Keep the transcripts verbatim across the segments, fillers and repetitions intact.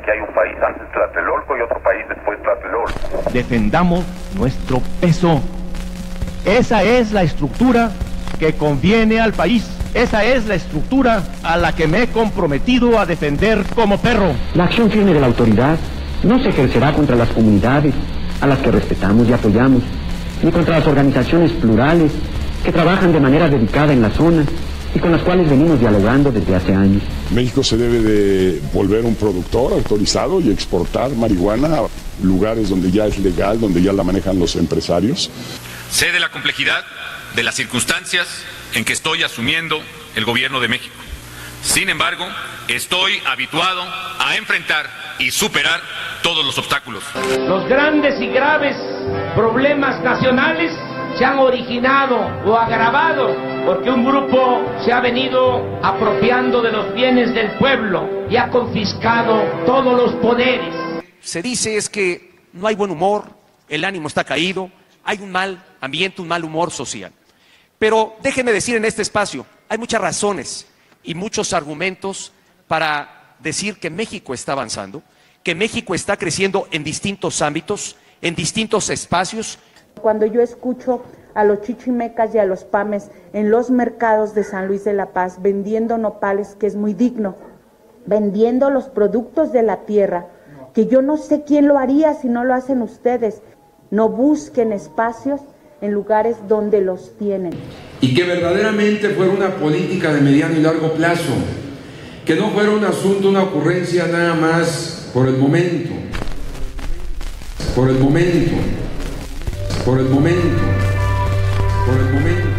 que hay un país antes Tlatelolco y otro país después Tlatelolco. Defendamos nuestro peso. Esa es la estructura que conviene al país. Esa es la estructura a la que me he comprometido a defender como perro. La acción firme de la autoridad no se ejercerá contra las comunidades a las que respetamos y apoyamos, ni contra las organizaciones plurales que trabajan de manera dedicada en la zona y con las cuales venimos dialogando desde hace años. México se debe de volver un productor autorizado y exportar marihuana a lugares donde ya es legal, donde ya la manejan los empresarios. Sé de la complejidad de las circunstancias en que estoy asumiendo el gobierno de México. Sin embargo, estoy habituado a enfrentar y superar todos los obstáculos. Los grandes y graves problemas nacionales se han originado o agravado porque un grupo se ha venido apropiando de los bienes del pueblo y ha confiscado todos los poderes. Se dice es que no hay buen humor, el ánimo está caído, hay un mal ambiente, un mal humor social. Pero déjenme decir en este espacio, hay muchas razones y muchos argumentos para decir que México está avanzando, que México está creciendo en distintos ámbitos, en distintos espacios. Cuando yo escucho a los chichimecas y a los pames en los mercados de San Luis de la Paz vendiendo nopales, que es muy digno, vendiendo los productos de la tierra, que yo no sé quién lo haría si no lo hacen ustedes. No busquen espacios en lugares donde los tienen. Y que verdaderamente fuera una política de mediano y largo plazo, que no fuera un asunto, una ocurrencia nada más por el momento, por el momento, por el momento, por el momento.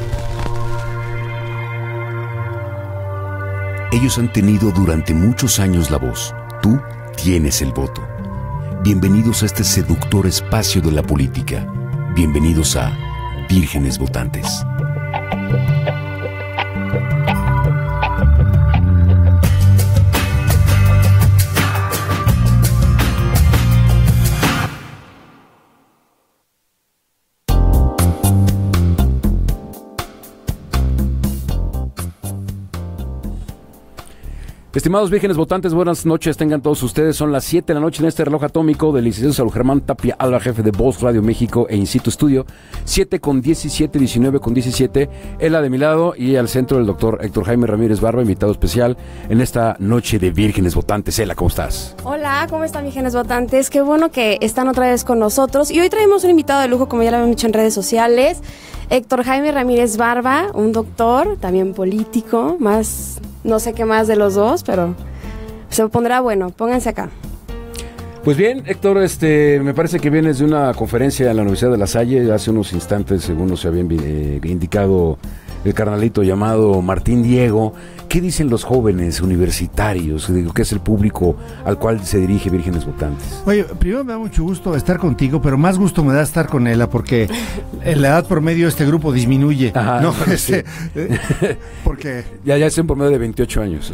Ellos han tenido durante muchos años la voz. Tú tienes el voto. Bienvenidos a este seductor espacio de la política. Bienvenidos a Vírgenes Votantes. Estimados vírgenes votantes, buenas noches, tengan todos ustedes. Son las siete de la noche en este reloj atómico del licenciado Saúl Germán Tapia Alba, jefe de Voz Radio México e In Situ Studio. siete con diecisiete, diecinueve con diecisiete. Él a de mi lado y al centro del doctor Héctor Jaime Ramírez Barba, invitado especial en esta noche de vírgenes votantes. Ela, ¿cómo estás? Hola, ¿cómo están vírgenes votantes? Qué bueno que están otra vez con nosotros. Y hoy traemos un invitado de lujo, como ya lo habíamos dicho en redes sociales. Héctor Jaime Ramírez Barba, un doctor, también político, más... no sé qué más de los dos, pero se pondrá bueno. Pónganse acá. Pues bien, Héctor, este, me parece que vienes de una conferencia en la Universidad de La Salle hace unos instantes, según nos habían eh, indicado el carnalito llamado Martín Diego. ¿Qué dicen los jóvenes universitarios? Digo, ¿qué es el público al cual se dirige Vírgenes Votantes? Oye, primero me da mucho gusto estar contigo, pero más gusto me da estar con Ela, porque en la edad promedio de este grupo disminuye. Ajá, no, sí. este, porque ya, ya es un promedio de veintiocho años.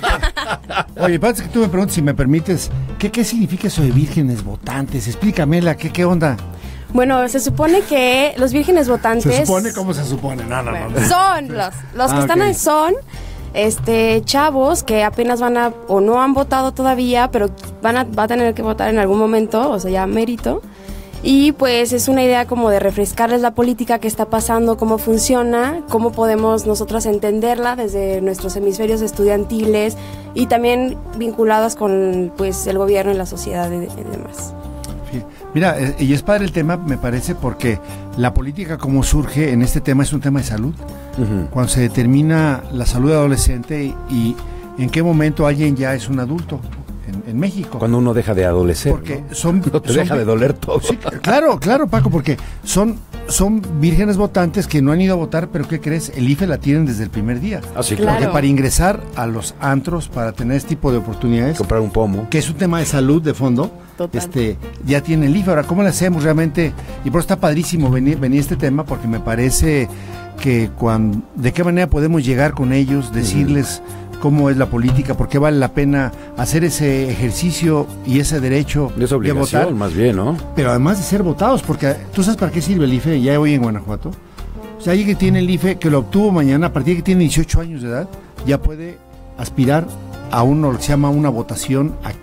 Oye, parece que tú me preguntas, si me permites, ¿qué, qué significa eso de Vírgenes Votantes? Explícamela, ¿qué, qué onda? Bueno, se supone que los vírgenes votantes... ¿Se supone? ¿Cómo se supone? No, no, no. no. Son los, los ah, que están okay. ahí son este, chavos que apenas van a, o no han votado todavía, pero van a, va a tener que votar en algún momento, o sea, ya mérito. Y pues es una idea como de refrescarles la política que está pasando, cómo funciona, cómo podemos nosotros entenderla desde nuestros hemisferios estudiantiles y también vinculados con pues el gobierno y la sociedad y, y demás. Mira, y es padre el tema, me parece, porque la política como surge en este tema es un tema de salud. Uh-huh. Cuando se determina la salud adolescente y, y en qué momento alguien ya es un adulto en, en México. Cuando uno deja de adolecer, porque ¿no? son, no te son, deja de doler todo. Sí, claro, claro, Paco, porque son, son vírgenes votantes que no han ido a votar, pero ¿qué crees? El I F E la tienen desde el primer día. Ah, sí, claro. Porque para ingresar a los antros, para tener este tipo de oportunidades, comprar un pomo, que es un tema de salud de fondo, Total. este ya tiene el I F E. Ahora, ¿cómo le hacemos realmente? Y por eso está padrísimo venir, venir este tema, porque me parece que cuando, de qué manera podemos llegar con ellos, decirles uh-huh. cómo es la política, por qué vale la pena hacer ese ejercicio y ese derecho de obligación, votar, más bien, ¿no? Pero además de ser votados, porque tú sabes para qué sirve el I F E ya hoy en Guanajuato. O sea, alguien que tiene el I F E, que lo obtuvo mañana, a partir de que tiene dieciocho años de edad, ya puede aspirar a uno, lo que se llama una votación activa.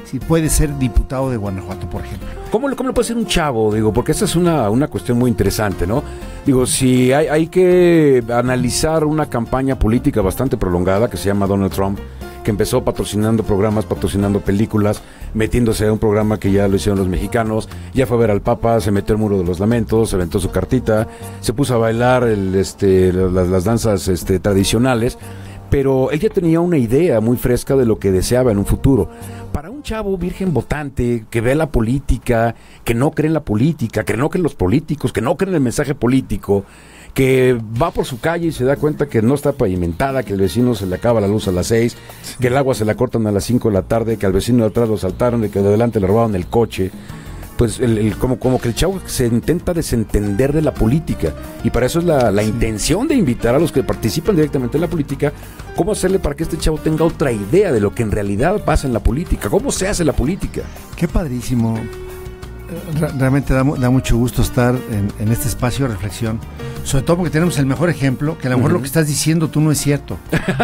si puede ser diputado de Guanajuato, por ejemplo. ¿Cómo, cómo le puede ser un chavo? Digo, porque esa es una, una cuestión muy interesante, ¿no? Digo, si hay, hay que analizar una campaña política bastante prolongada que se llama Donald Trump, que empezó patrocinando programas, patrocinando películas, metiéndose a un programa que ya lo hicieron los mexicanos, ya fue a ver al Papa, se metió al Muro de los Lamentos, se aventó su cartita, se puso a bailar el, este, las, las danzas este, tradicionales, pero ella tenía una idea muy fresca de lo que deseaba en un futuro. Para un chavo virgen votante, que ve la política, que no cree en la política, que no cree en los políticos, que no cree en el mensaje político, que va por su calle y se da cuenta que no está pavimentada, que el vecino se le acaba la luz a las seis, sí. que el agua se la cortan a las cinco de la tarde, que al vecino de atrás lo saltaron y que de adelante le robaron el coche. Pues el, el, como, como que el chavo se intenta desentender de la política, y para eso es la, la sí. intención de invitar a los que participan directamente en la política, cómo hacerle para que este chavo tenga otra idea de lo que en realidad pasa en la política, cómo se hace la política. Qué padrísimo. Realmente da, da mucho gusto estar en, en este espacio de reflexión, sobre todo porque tenemos el mejor ejemplo, que a lo mejor uh-huh. lo que estás diciendo tú no es cierto.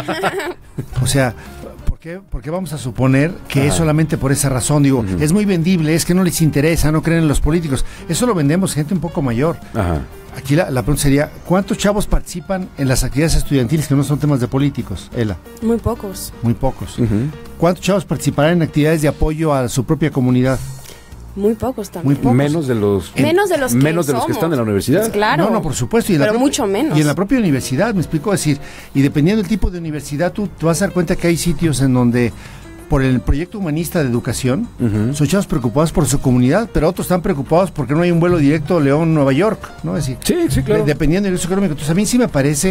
O sea, ¿por qué, por qué vamos a suponer que Ajá. es solamente por esa razón? Digo, uh-huh. es muy vendible, es que no les interesa, no creen en los políticos. Eso lo vendemos gente un poco mayor. Ajá. Aquí la, la pregunta sería, ¿cuántos chavos participan en las actividades estudiantiles que no son temas de políticos, Ela? Muy pocos. Muy pocos. Uh-huh. ¿Cuántos chavos participarán en actividades de apoyo a su propia comunidad? Muy pocos también. Muy pocos. Menos de los menos de los que, menos de los que están en la universidad. Pues claro. No, no, por supuesto. Y en pero la mucho menos. Y en la propia universidad, me explico, decir, y dependiendo del tipo de universidad, tú te vas a dar cuenta que hay sitios en donde, por el proyecto humanista de educación, uh-huh. son chavos preocupados por su comunidad, pero otros están preocupados porque no hay un vuelo directo León-Nueva York, ¿no? Es decir, sí, sí, claro. Dependiendo del uso económico. Entonces, a mí sí me parece,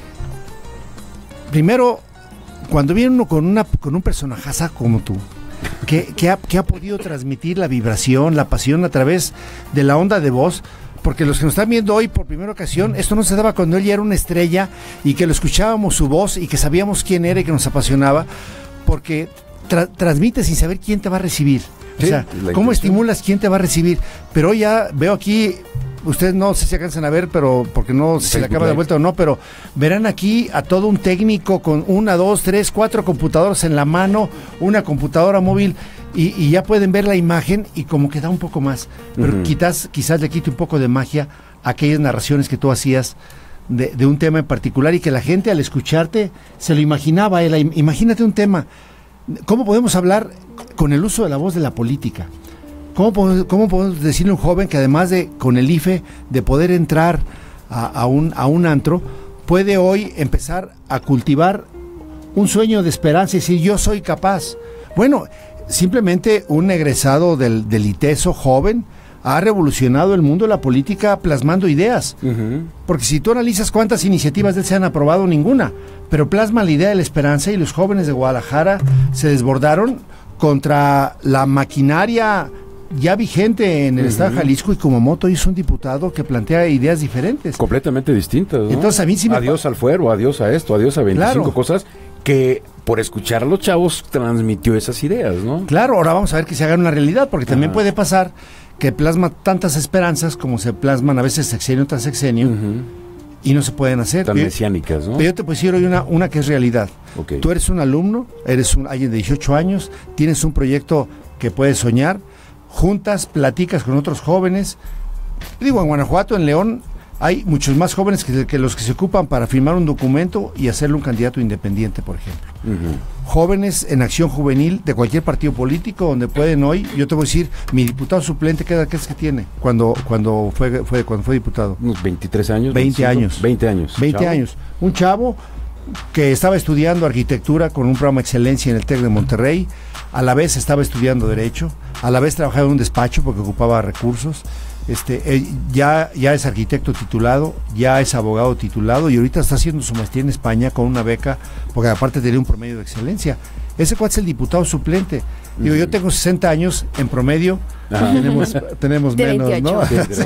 primero, cuando viene uno con, una, con un personajaza como tú, Que, que, ha, que ha podido transmitir la vibración, la pasión a través de la onda de voz, porque los que nos están viendo hoy por primera ocasión, esto no se daba cuando él ya era una estrella y que lo escuchábamos su voz y que sabíamos quién era y que nos apasionaba, porque tra- transmite sin saber quién te va a recibir. Sí, o sea, ¿cómo estimulas quién te va a recibir? Pero hoy ya veo aquí, ustedes no sé si alcanzan a ver, pero porque no sé si le acaba de vuelta o no, pero verán aquí a todo un técnico con una, dos, tres, cuatro computadoras en la mano, una computadora móvil, y, y ya pueden ver la imagen y como que da un poco más. Pero uh-huh. quizás, quizás le quite un poco de magia a aquellas narraciones que tú hacías de, de un tema en particular y que la gente al escucharte se lo imaginaba. Ela, imagínate un tema. ¿Cómo podemos hablar con el uso de la voz de la política? ¿Cómo podemos, ¿Cómo podemos decirle a un joven que además de con el I F E de poder entrar a, a, un, a un antro, puede hoy empezar a cultivar un sueño de esperanza y decir yo soy capaz? Bueno, simplemente un egresado del, del ITESO joven ha revolucionado el mundo de la política plasmando ideas. Uh-huh. Porque si tú analizas cuántas iniciativas de él se han aprobado, ninguna. Pero plasma la idea de la esperanza y los jóvenes de Guadalajara se desbordaron contra la maquinaria ya vigente en el uh-huh. estado de Jalisco, y Kumamoto hizo un diputado que plantea ideas diferentes. Completamente distintas, ¿no? Entonces a mí sí me adiós pa- al fuero, adiós a esto, adiós a veinticinco claro. cosas que por escuchar a los chavos transmitió esas ideas, ¿no? Claro, ahora vamos a ver que se hagan una realidad, porque también uh-huh. puede pasar que plasma tantas esperanzas como se plasman a veces sexenio tras sexenio uh-huh. y no se pueden hacer. Tan mesiánicas, ¿no? Pero yo te puedo decir hoy una, una que es realidad. Okay. Tú eres un alumno, eres un alguien de dieciocho años, tienes un proyecto que puedes soñar, juntas, platicas con otros jóvenes. Digo, en Guanajuato, en León, hay muchos más jóvenes que, que los que se ocupan para firmar un documento y hacerle un candidato independiente, por ejemplo. Uh-huh. Jóvenes en acción juvenil de cualquier partido político, donde pueden hoy, yo te voy a decir, mi diputado suplente, ¿qué edad es que tiene cuando cuando fue fue cuando fue diputado? Unos veintitrés años. veinte años. veinte años. veinte chavo. años. Un chavo que estaba estudiando arquitectura con un programa de excelencia en el TEC de Monterrey, a la vez estaba estudiando Derecho, a la vez trabajaba en un despacho porque ocupaba recursos. Este, eh, ya, ya es arquitecto titulado, ya es abogado titulado y ahorita está haciendo su maestría en España con una beca, porque aparte tenía un promedio de excelencia. Ese cuate es el diputado suplente. Digo, yo tengo sesenta años, en promedio tenemos, tenemos menos, ¿no?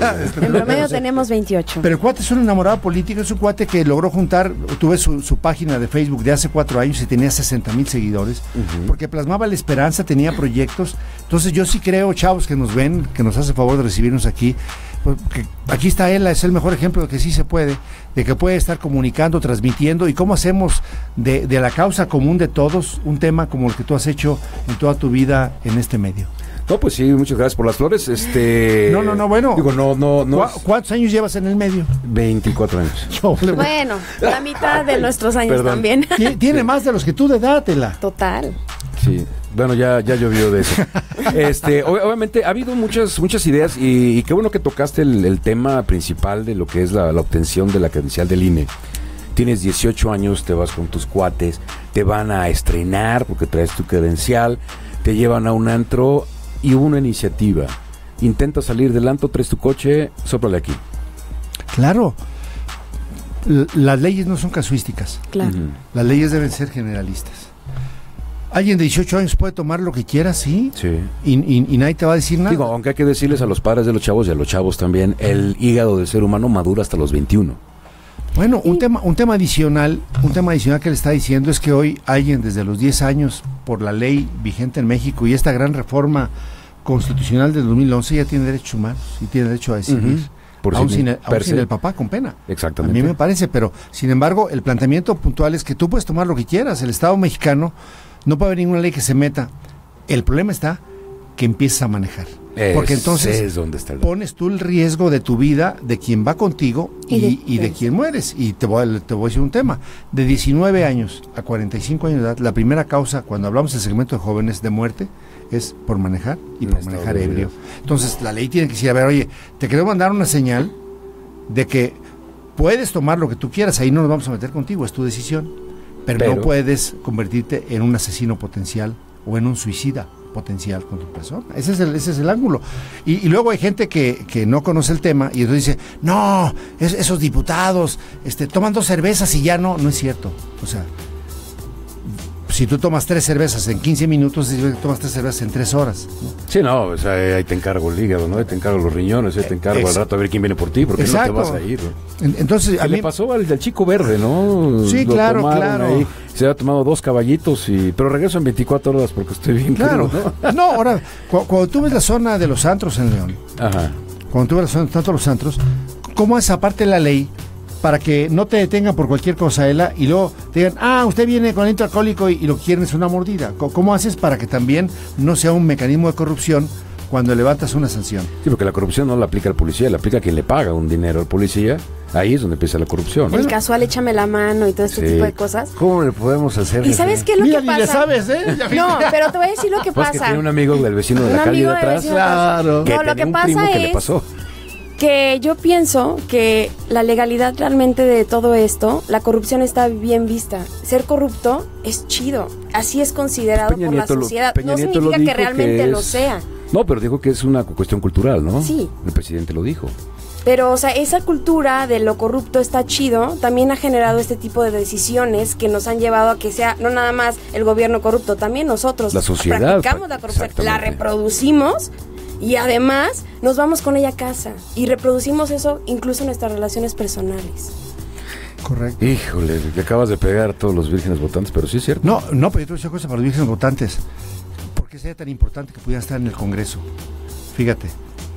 En promedio tenemos veintiocho. Pero el cuate es un enamorado político, es un cuate que logró juntar, tuve su, su página de Facebook de hace cuatro años y tenía sesenta mil seguidores, uh-huh. porque plasmaba la esperanza, tenía proyectos. Entonces yo sí creo, chavos que nos ven, que nos hace favor de recibirnos aquí, pues, que aquí está él, es el mejor ejemplo de que sí se puede, de que puede estar comunicando, transmitiendo, y cómo hacemos de, de la causa común de todos un tema como el que tú has hecho en toda tu vida en este medio. No, pues sí, muchas gracias por las flores. Este... No, no, no, bueno. Digo, no, no, no. ¿Cu- ¿Cuántos años llevas en el medio? veinticuatro años. Bueno, la mitad de nuestros años Perdón. también. Tiene más de los que tú de edad, Tela. Total. Sí, bueno, ya, ya llovió de eso. Este, ob- obviamente ha habido muchas, muchas ideas y, y qué bueno que tocaste el, el tema principal de lo que es la, la obtención de la credencial del I N E. Tienes dieciocho años, te vas con tus cuates, te van a estrenar porque traes tu credencial, te llevan a un antro y hubo una iniciativa. Intenta salir del antro, traes tu coche, sóplale aquí. Claro. L- las leyes no son casuísticas. Claro. Ujú. Las leyes deben ser generalistas. Alguien de dieciocho años puede tomar lo que quiera, sí. Sí. Y, y- y nadie te va a decir nada. Digo, aunque hay que decirles a los padres de los chavos y a los chavos también, el hígado del ser humano madura hasta los veintiuno. Bueno, un tema, un tema adicional, un tema adicional que le está diciendo es que hoy alguien desde los diez años, por la ley vigente en México y esta gran reforma constitucional del dos mil once, ya tiene derechos humanos y tiene derecho a decidir. Ujú. Por aún sí sin, mi- el, aún per sin se. el papá, con pena. Exactamente. A mí me parece, pero sin embargo, el planteamiento puntual es que tú puedes tomar lo que quieras. El Estado mexicano no puede haber ninguna ley que se meta. El problema está que empieces a manejar. Porque Ese entonces es donde está el... pones tú el riesgo de tu vida, de quien va contigo y, Y de- y de quien mueres. Y te voy, a, te voy a decir un tema. De diecinueve años a cuarenta y cinco años de edad, la primera causa, cuando hablamos del segmento de jóvenes de muerte, es por manejar y En por estado manejar de ebrio. ebriedad. Entonces, la ley tiene que decir, a ver, oye, te quiero mandar una señal de que puedes tomar lo que tú quieras, ahí no nos vamos a meter contigo, es tu decisión. Pero, Pero- no puedes convertirte en un asesino potencial o en un suicida potencial con tu persona. Ese es el, ese es el ángulo. Y, y luego hay gente que, que no conoce el tema y entonces dice, no, es- esos diputados este, toman dos cervezas y ya no. No es cierto. O sea, si tú tomas tres cervezas en quince minutos, tomas tres cervezas en tres horas. ¿no? Sí, no, o sea, ahí te encargo el hígado, ¿no? Ahí te encargo los riñones, ahí te encargo Ex- al rato a ver quién viene por ti, porque Exacto. no te vas a ir. ¿no? En- Entonces, a ¿Qué mí le pasó al del chico verde, no? Sí, Lo claro, tomaron claro. ahí, se había tomado dos caballitos, y pero regreso en veinticuatro horas porque estoy bien Claro. crudo, ¿no? No, ahora, cu- cuando tú ves la zona de los antros en León, Ajá. cuando tú ves la zona tanto los antros, ¿cómo es aparte la ley para que no te detengan por cualquier cosa, Ela, y luego te digan, ah, usted viene con el alcohólico y, y lo que quieren es una mordida? Co- ¿Cómo haces para que también no sea un mecanismo de corrupción cuando levantas una sanción? Sí, porque la corrupción no la aplica el policía, la aplica quien le paga un dinero al policía. Ahí es donde empieza la corrupción. El casual, échame la mano y todo este Sí. tipo de cosas. ¿Cómo le podemos hacer? ¿Y sabes qué es lo Mira, que ni le pasa? sabes, ¿eh? Ya No, viste. pero te voy a decir lo que Pues que pasa. tiene un amigo del vecino de Un la calle de amigo del atrás. vecino de atrás. Claro. Que No, lo tenía que un pasa primo que le es- pasó. Que yo pienso que la legalidad realmente de todo esto, la corrupción está bien vista. Ser corrupto es chido. Así es considerado Peña por la Nieto lo- sociedad. Peña No Nieto lo significa dijo que realmente que lo es- sea. No, pero dijo que es una cuestión cultural, ¿no? Sí. El presidente lo dijo. Pero, o sea, esa cultura de lo corrupto está chido, también ha generado este tipo de decisiones que nos han llevado a que sea no nada más el gobierno corrupto, también nosotros La sociedad, practicamos la corrupción, la exactamente. reproducimos y además nos vamos con ella a casa y reproducimos eso incluso en nuestras relaciones personales. Correcto. Híjole, le acabas de pegar a todos los vírgenes votantes, pero sí es cierto. No, no, pero yo te voy a decir una cosa para los vírgenes votantes. ¿Por qué sería tan importante que pudieran estar en el Congreso? Fíjate,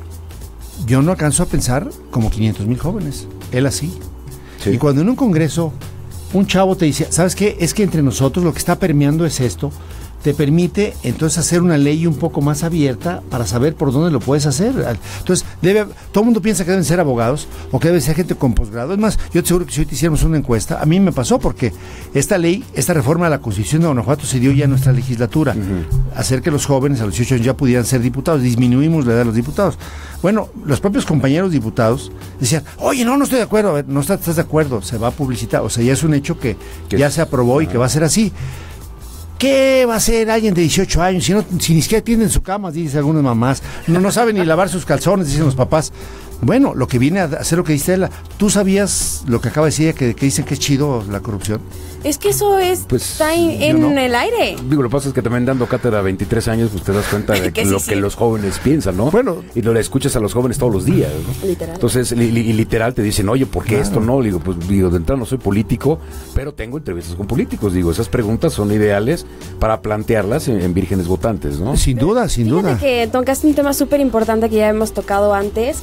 yo no alcanzo a pensar como quinientos mil jóvenes, él así. Sí. Y cuando en un Congreso un chavo te dice, ¿sabes qué? Es que entre nosotros lo que está permeando es esto, te permite entonces hacer una ley un poco más abierta para saber por dónde lo puedes hacer. Entonces, debe, todo el mundo piensa que deben ser abogados o que debe ser gente con posgrado. Es más, yo te aseguro que si hoy te hiciéramos una encuesta, a mí me pasó porque esta ley, esta reforma de la Constitución de Guanajuato se dio ya en nuestra legislatura, Ujú. hacer que los jóvenes a los dieciocho años ya pudieran ser diputados, disminuimos la edad de los diputados. Bueno, los propios compañeros diputados decían, oye, no, no estoy de acuerdo. A ver, no estás, estás de acuerdo, se va a publicitar, o sea, ya es un hecho que Que ya es- se aprobó y ah. que va a ser así. ¿Qué va a hacer alguien de dieciocho años si, no, si ni siquiera tienen su cama, dicen algunas mamás? No, no saben ni lavar sus calzones, dicen los papás. Bueno, lo que viene a hacer lo que dice ella, ¿tú sabías lo que acaba de decir ella, que, que dicen que es chido la corrupción? Es que eso es, Pues, está en, yo en no. el aire. Digo, lo que pasa es que también dando cátedra a veintitrés años, pues te das cuenta de Que lo sí, que sí. los jóvenes piensan, ¿no? Bueno. Y lo le escuchas a los jóvenes todos los días, ¿no? Literal. Entonces, li- li- y literal te dicen, oye, ¿por qué Claro. esto no? Digo, pues digo, de entrada no soy político, pero tengo entrevistas con políticos. Digo, esas preguntas son ideales para plantearlas en, en vírgenes votantes, ¿no? Sin duda, sin Fíjate duda. que tocaste un tema súper importante que ya hemos tocado antes, que es la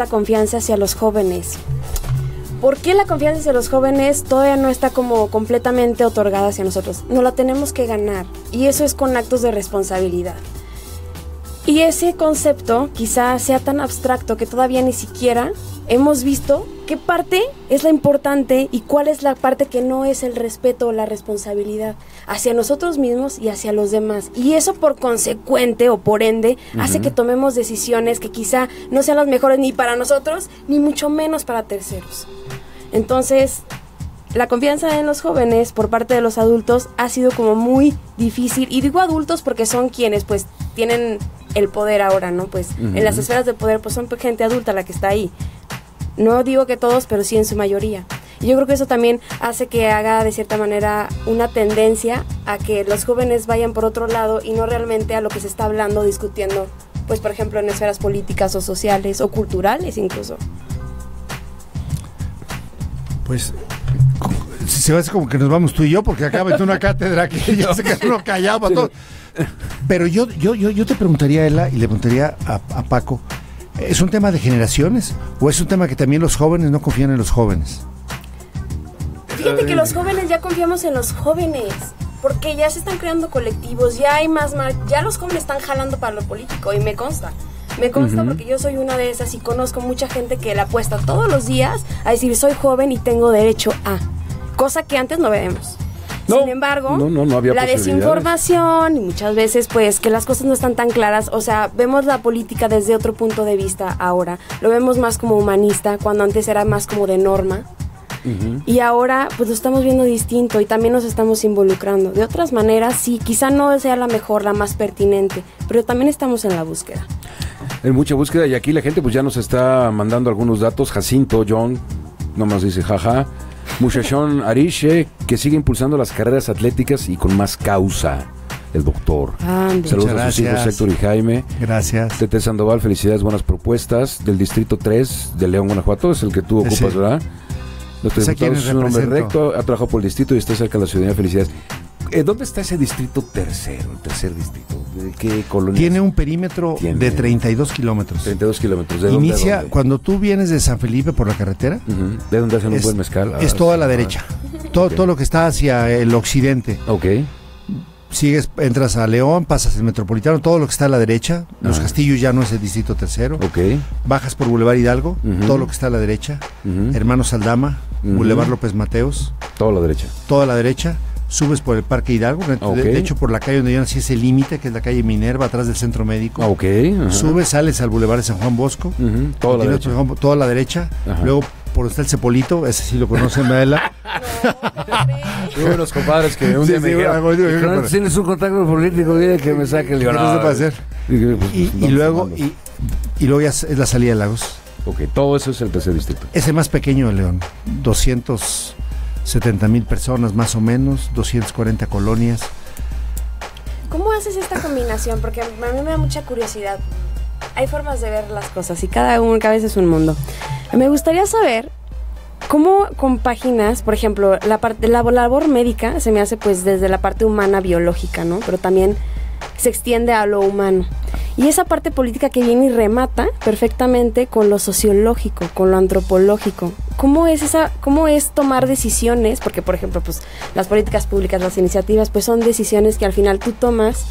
la confianza hacia los jóvenes. ¿Por qué la confianza hacia los jóvenes todavía no está como completamente otorgada hacia nosotros? Nos la tenemos que ganar, y eso es con actos de responsabilidad. Y ese concepto quizás sea tan abstracto que todavía ni siquiera hemos visto qué parte es la importante y cuál es la parte que no es el respeto o la responsabilidad hacia nosotros mismos y hacia los demás. Y eso por consecuente o por ende uh-huh. hace que tomemos decisiones que quizá no sean las mejores ni para nosotros, ni mucho menos para terceros. Entonces, la confianza en los jóvenes por parte de los adultos ha sido como muy difícil. Y digo adultos porque son quienes pues tienen el poder ahora, ¿no? Pues uh-huh. en las esferas de poder pues son gente adulta la que está ahí. No digo que todos, pero sí en su mayoría. Y yo creo que eso también hace que haga de cierta manera una tendencia a que los jóvenes vayan por otro lado y no realmente a lo que se está hablando, discutiendo, pues por ejemplo en esferas políticas o sociales o culturales incluso. Pues se va a hacer como que nos vamos tú y yo, porque acá metió una cátedra que ya se quedó uno callado para todos. Pero yo, yo, yo, yo te preguntaría a Ela y le preguntaría a, a Paco, ¿es un tema de generaciones o es un tema que también los jóvenes no confían en los jóvenes? Fíjate que los jóvenes ya confiamos en los jóvenes, porque ya se están creando colectivos, ya hay más, más ya los jóvenes están jalando para lo político y me consta. Me consta uh-huh. porque yo soy una de esas y conozco mucha gente que le apuesta todos los días a decir soy joven y tengo derecho a, cosa que antes no vemos. No, Sin embargo, no, no, no había la desinformación y muchas veces pues que las cosas no están tan claras, o sea, vemos la política desde otro punto de vista ahora, lo vemos más como humanista, cuando antes era más como de norma. Uh-huh. Y ahora pues lo estamos viendo distinto y también nos estamos involucrando. De otras maneras, sí, quizá no sea la mejor, la más pertinente, pero también estamos en la búsqueda. En mucha búsqueda, y aquí la gente pues ya nos está mandando algunos datos. Jacinto, John, nomás dice jaja. Muchachón Ariche, que sigue impulsando las carreras atléticas y con más causa. El doctor. Ande. Saludos Muchas a sus hijos Héctor y Jaime. Gracias. Tete Sandoval, felicidades, buenas propuestas. Del distrito tres de León, Guanajuato, es el que tú ocupas, sí. ¿verdad? Nuestro diputado es un hombre recto, ha trabajado por el distrito y está cerca de la ciudadanía. Felicidades. Eh, ¿Dónde está ese distrito tercero, el tercer distrito? ¿De qué colonia? Tiene un perímetro ¿Tiene? de treinta y dos kilómetros. treinta y dos kilómetros. ¿De Inicia, dónde, cuando tú vienes de San Felipe por la carretera. Uh-huh. ¿De dónde hacen es, un buen mezcal? Es ah, toda a la ah, derecha. Todo, okay. todo lo que está hacia el occidente. Ok. Sigues, entras a León, pasas el Metropolitano, todo lo que está a la derecha. Los ah. Castillos ya no es el distrito tercero. Ok. Bajas por Boulevard Hidalgo, uh-huh. todo lo que está a la derecha. Uh-huh. Hermanos Aldama, uh-huh. Boulevard López Mateos. Toda la derecha. Toda a la derecha. Subes por el Parque Hidalgo, okay. de, de hecho por la calle donde yo nací es el límite, que es la calle Minerva, atrás del Centro Médico. Ah, okay. Subes, sales al Boulevard de San Juan Bosco, uh-huh. toda, la derecha. Juan, toda la derecha, Ajá. luego por donde está el Cepolito, ese sí lo conocen, ¿verdad? Muy buenos compadres que un sí, día sí, me dijeron, sí, tienes un contacto político, dile que me saque el ¿Qué no se puede hacer? Y, pues, y, y luego y, y luego ya es la salida de Lagos. Ok, todo eso es el tercer distrito. Es el más pequeño de León, doscientos setenta mil personas más o menos, doscientas cuarenta colonias. ¿Cómo haces esta combinación? Porque a mí me da mucha curiosidad. Hay formas de ver las cosas y cada uno, cada vez es un mundo. Me gustaría saber cómo compaginas, por ejemplo, la parte, la labor médica se me hace pues desde la parte humana biológica, ¿no? Pero también se extiende a lo humano. Y esa parte política que viene y remata perfectamente con lo sociológico, con lo antropológico. ¿Cómo es esa, cómo es tomar decisiones? Porque, por ejemplo, pues las políticas públicas, las iniciativas, pues son decisiones que al final tú tomas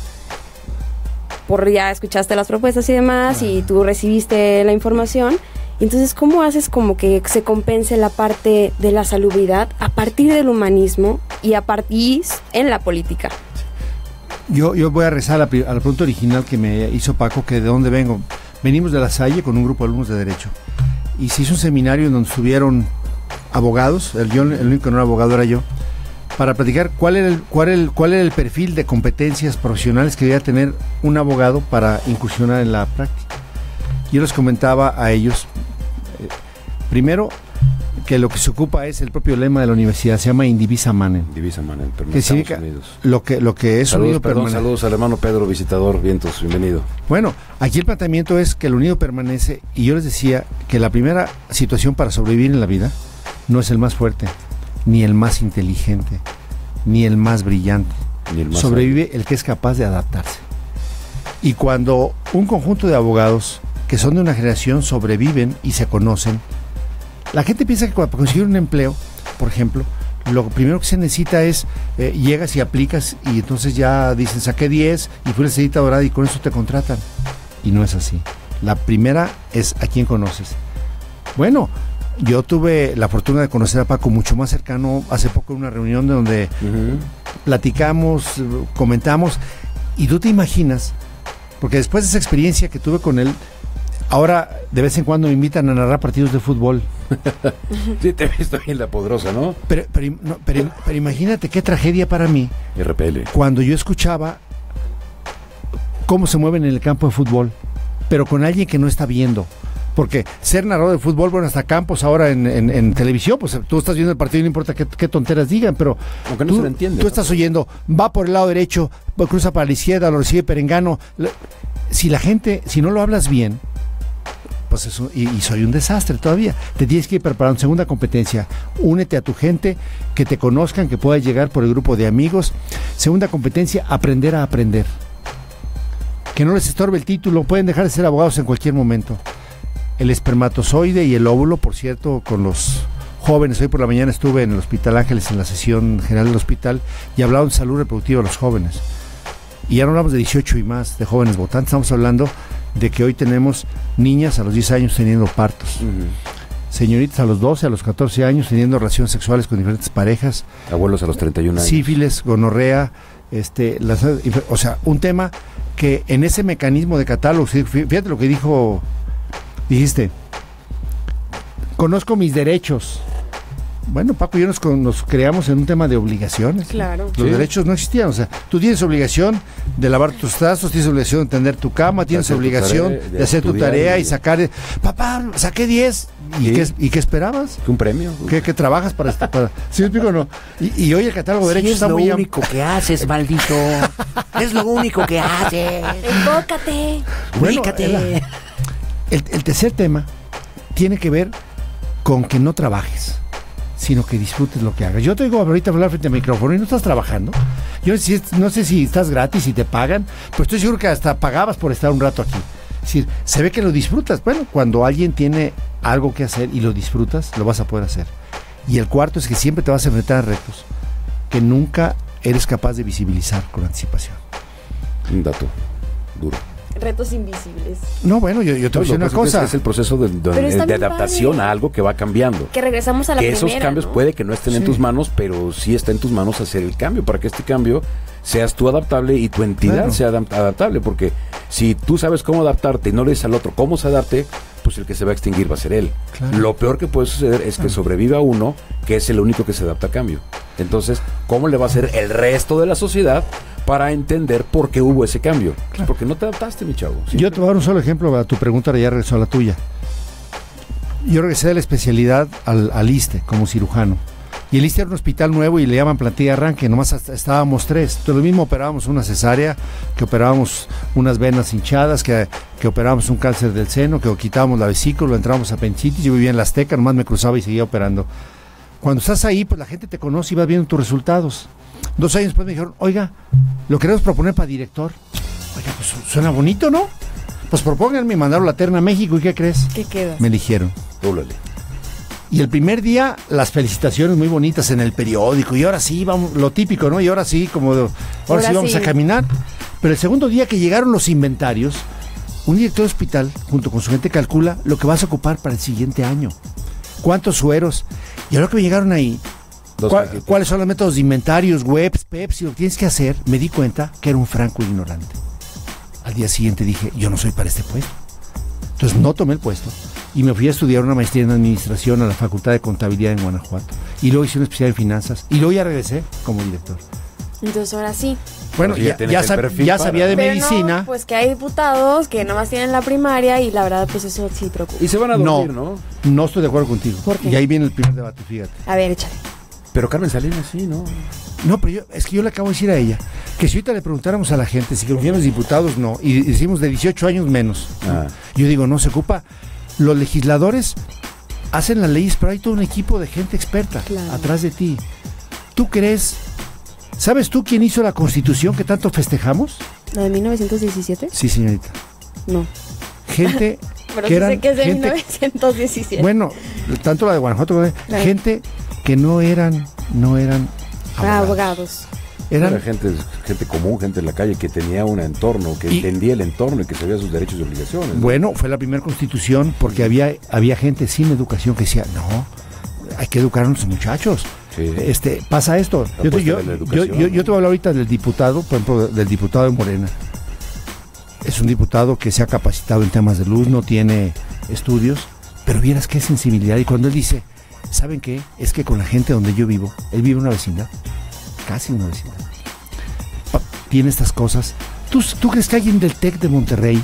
por ya escuchaste las propuestas y demás y tú recibiste la información. Entonces, ¿cómo haces como que se compense la parte de la salubridad a partir del humanismo y a partir en la política? Yo, yo voy a rezar a la, a la pregunta original que me hizo Paco, que de dónde vengo. Venimos de La Salle con un grupo de alumnos de Derecho. Y se hizo un seminario en donde estuvieron abogados, el, yo, el único que no era abogado era yo, para platicar cuál era, el, cuál, era el, cuál era el perfil de competencias profesionales que debía tener un abogado para incursionar en la práctica. Yo les comentaba a ellos, eh, primero, que lo que se ocupa es el propio lema de la universidad, se llama Indivisa Manem. Indivisa Manem, que significa lo que, lo que es saludos, unido perdón, permanece. Saludos al hermano Pedro, visitador, vientos, bienvenido. Bueno, aquí el planteamiento es que el unido permanece, y yo les decía que la primera situación para sobrevivir en la vida no es el más fuerte, ni el más inteligente, ni el más brillante. Ni el más Sobrevive el que es capaz de adaptarse. Y cuando un conjunto de abogados, que que son de una generación sobreviven y se conocen. La gente piensa que para conseguir un empleo, por ejemplo, lo primero que se necesita es, eh, llegas y aplicas y entonces ya dicen, saqué diez y fui la estrellita dorada y con eso te contratan. Y no es así. La primera es a quién conoces. Bueno, yo tuve la fortuna de conocer a Paco mucho más cercano hace poco en una reunión donde uh-huh. platicamos, comentamos, y tú te imaginas, porque después de esa experiencia que tuve con él, ahora de vez en cuando me invitan a narrar partidos de fútbol. Sí, te he visto ahí en La Poderosa, ¿no? Pero, pero, no, pero, pero imagínate qué tragedia para mí. R P L. Cuando yo escuchaba cómo se mueven en el campo de fútbol, pero con alguien que no está viendo. Porque ser narrador de fútbol, bueno, hasta Campos ahora en, en, en televisión, pues tú estás viendo el partido y no importa qué, qué tonteras digan, pero aunque no tú, se lo entiende, tú ¿no? estás oyendo, va por el lado derecho, cruza para la izquierda, lo recibe Perengano. Si la gente, si no lo hablas bien, pues eso, y, y soy un desastre todavía. Te tienes que ir preparando. Segunda competencia, únete a tu gente, que te conozcan, que puedas llegar por el grupo de amigos. Segunda competencia, aprender a aprender. Que no les estorbe el título, pueden dejar de ser abogados en cualquier momento. El espermatozoide y el óvulo, por cierto, con los jóvenes. Hoy por la mañana estuve en el Hospital Ángeles, en la sesión general del hospital, y hablaban de salud reproductiva de los jóvenes. Y ya no hablamos de dieciocho y más, de jóvenes votantes, estamos hablando de que hoy tenemos niñas a los diez años teniendo partos. Uh-huh. Señoritas a los doce, a los catorce años teniendo relaciones sexuales con diferentes parejas. Abuelos a los treinta y un años. Sífilis, gonorrea, este, las, o sea, un tema que en ese mecanismo de catálogo, fíjate lo que dijo, dijiste, conozco mis derechos. Bueno, Paco y yo nos, nos creamos en un tema de obligaciones. Claro. Los sí. derechos no existían. O sea, tú tienes obligación de lavar tus tazos, tienes obligación de tender tu cama, tienes obligación tarea, de, de hacer tu tarea y, y sacar. Papá, saqué diez. ¿Y, sí. qué, ¿Y qué esperabas? Un premio. ¿Qué, qué trabajas para esto? Para... ¿Sí me explico o no? Y, y hoy el catálogo de derechos sí, está muy. Es lo único que haces, maldito. Es lo único que haces. Enfócate. Bueno, Ubícate. El, el, el tercer tema tiene que ver con que no trabajes, sino que disfrutes lo que hagas. Yo te digo ahorita hablar frente al micrófono y no estás trabajando. Yo no sé, no sé si estás gratis y te pagan, pero estoy seguro que hasta pagabas por estar un rato aquí. Es decir, se ve que lo disfrutas. Bueno, cuando alguien tiene algo que hacer y lo disfrutas, lo vas a poder hacer. Y el cuarto es que siempre te vas a enfrentar a retos que nunca eres capaz de visibilizar con anticipación. Un dato duro. Retos invisibles. No, bueno, yo, yo te voy a decir una cosa. Es, es el proceso de, de, de adaptación padre. a algo que va cambiando. Que regresamos a la que primera, esos cambios ¿no? puede que no estén sí. en tus manos, pero sí está en tus manos hacer el cambio para que este cambio seas tú adaptable y tu entidad claro. sea adaptable, porque si tú sabes cómo adaptarte y no le dices al otro cómo se adapte, pues el que se va a extinguir va a ser él. Claro. Lo peor que puede suceder es que sobreviva uno, que es el único que se adapta a cambio. Entonces, ¿cómo le va a hacer el resto de la sociedad para entender por qué hubo ese cambio? Claro. Pues porque no te adaptaste, mi chavo. ¿Sí? Yo te voy a dar un solo ejemplo a tu pregunta, ahora ya regreso a la tuya. Yo regresé de la especialidad al, al ISSSTE como cirujano. Y el ISSSTE era un hospital nuevo y le llaman plantilla de arranque, nomás estábamos tres. Entonces lo mismo operábamos una cesárea, que operábamos unas venas hinchadas, que, que operábamos un cáncer del seno, que quitábamos la vesícula, entramos a apendicitis. Yo vivía en la Azteca, nomás me cruzaba y seguía operando. Cuando estás ahí, pues la gente te conoce y vas viendo tus resultados. Dos años después me dijeron, oiga, lo queremos proponer para director. Oiga, pues suena bonito, ¿no? Pues propónganme, mandaron la terna a México, ¿y qué crees? ¿Qué quedas? Me eligieron. Dúlale. Y el primer día, las felicitaciones muy bonitas en el periódico, y ahora sí, vamos, lo típico, ¿no? Y ahora sí, como, ahora, ahora sí vamos sí. a caminar. Pero el segundo día que llegaron los inventarios, un director de hospital, junto con su gente, calcula lo que vas a ocupar para el siguiente año. ¿Cuántos sueros? Y ahora que me llegaron ahí, ¿cuál, ¿cuáles son los métodos de inventarios, webs, peps, y lo que tienes que hacer? Me di cuenta que era un franco ignorante. Al día siguiente dije, yo no soy para este puesto. Entonces no tomé el puesto y me fui a estudiar una maestría en administración a la Facultad de Contabilidad en Guanajuato. Y luego hice una especialidad en finanzas. Y luego ya regresé como director. Entonces ahora sí. Bueno, ya, ya, ya, sab ya sabía de Pero medicina. No, pues que hay diputados que nomás tienen la primaria y la verdad, pues eso sí preocupa. Y se van a dormir, ¿no? No, no estoy de acuerdo contigo. ¿Por qué? Y ahí viene el primer debate, fíjate. A ver, échale. Pero Carmen Salinas sí, ¿no? No, pero yo, es que yo le acabo de decir a ella que si ahorita le preguntáramos a la gente si confían los diputados, no, y decimos de dieciocho años menos. Ah. Yo digo, no, se ocupa. Los legisladores hacen las leyes, pero hay todo un equipo de gente experta claro. atrás de ti. ¿Tú crees? ¿Sabes tú quién hizo la Constitución que tanto festejamos? ¿La de mil novecientos diecisiete? Sí, señorita. No. Gente pero sí sé que es de gente, mil novecientos diecisiete. Bueno, tanto la de Guanajuato, como de, gente que no eran, no eran abogados. abogados. Eran Era gente, gente común, gente en la calle que tenía un entorno, que y, entendía el entorno y que sabía sus derechos y obligaciones. Bueno, ¿no? Fue la primera constitución porque había, había gente sin educación que decía, no, hay que educar a nuestros muchachos. Sí. Este, pasa esto. Yo te, yo, yo, yo, yo te voy a hablar ahorita del diputado, por ejemplo, del diputado de Morena. Es un diputado que se ha capacitado en temas de luz, no tiene estudios, pero vieras qué sensibilidad. Y cuando él dice, ¿saben qué? Es que con la gente donde yo vivo, él vive en una vecindad, casi una vecindad, tiene estas cosas. ¿Tú, tú crees que alguien del TEC de Monterrey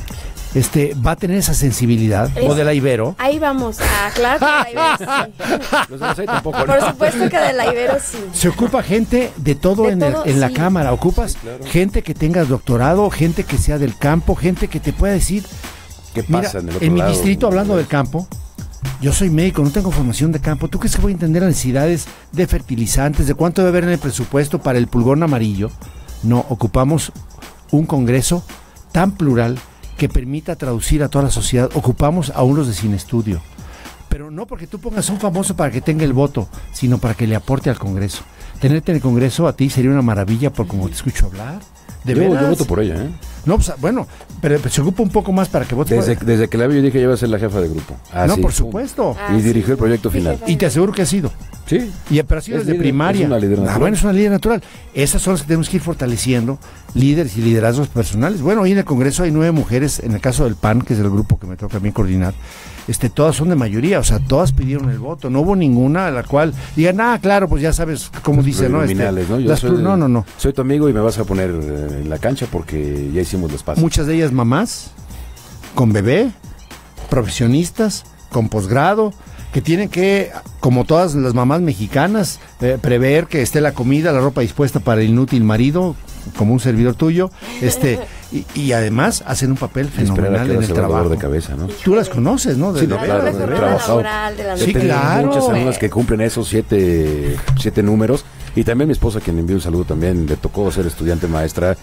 este, va a tener esa sensibilidad? Es, ¿o de la Ibero? Ahí vamos, ah, claro que de la Ibero sí. Los de la tampoco, ¿no? Por supuesto que de la Ibero sí. Se ocupa gente de todo, de en, todo el, en sí. la Cámara, ocupas sí, claro. gente que tenga doctorado, gente que sea del campo, gente que te pueda decir, ¿qué pasa mira, en, el en mi lado, distrito, hablando ¿no? del campo, yo soy médico, no tengo formación de campo, ¿tú crees que voy a entender las necesidades de fertilizantes, de cuánto debe haber en el presupuesto para el pulgón amarillo? No, ocupamos un congreso tan plural que permita traducir a toda la sociedad. Ocupamos a unos de sin estudio, pero no porque tú pongas a un famoso para que tenga el voto, sino para que le aporte al Congreso. Tenerte en el Congreso a ti sería una maravilla por como te escucho hablar. ¿De yo, veras? Yo voto por ella, ¿eh? No, pues, bueno, pero, pero se ocupa un poco más para que vote. Desde, por... desde que la vi yo dije, ella va a ser la jefa de grupo. Ah, no, sí, por supuesto. Ah, y sí. dirigió el proyecto final. Y te aseguro que ha sido. Sí. Y pero ha sido desde líder, primaria. Es una líder natural. Ah, bueno, es una líder natural. Esas son las que tenemos que ir fortaleciendo, líderes y liderazgos personales. Bueno, hoy en el Congreso hay nueve mujeres, en el caso del P A N, que es el grupo que me toca a mí coordinar, este, todas son de mayoría, o sea, todas pidieron el voto. No hubo ninguna a la cual digan, ah, claro, pues ya sabes cómo dice, ¿no? Este, ¿no? Yo las, soy, no, no, no. Soy tu amigo y me vas a poner en la cancha porque ya hicimos los pasos. Muchas de ellas mamás, con bebé, profesionistas, con posgrado, que tienen que, como todas las mamás mexicanas, eh, prever que esté la comida, la ropa dispuesta para el inútil marido, como un servidor tuyo, este y, y además hacen un papel fenomenal en el trabajo. De cabeza, ¿no? Tú las conoces, ¿no? De, sí, no, de, claro, de, de, de trabajado. Sí, claro. Muchas alumnas que cumplen esos siete, siete números. Y también mi esposa, quien envió un saludo también, le tocó ser estudiante maestra,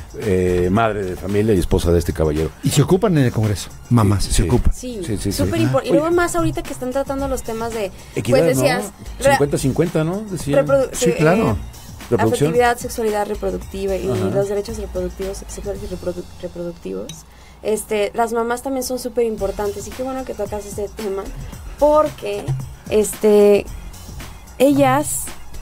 eh, madre de familia y esposa de este caballero. Y se ocupan en el Congreso, mamás, sí, se sí. ocupan. Sí, sí, sí, súper sí. importante. Y luego más ahorita que están tratando los temas de... Equidad, pues decías... ¿no? cincuenta cincuenta, ¿no? Decían. Reprodu- sí, claro. Eh, afectividad, sexualidad reproductiva y Ajá. los derechos reproductivos, sexuales y reprodu- reproductivos. Este, las mamás también son súper importantes y qué bueno que tocas este tema porque este, ellas,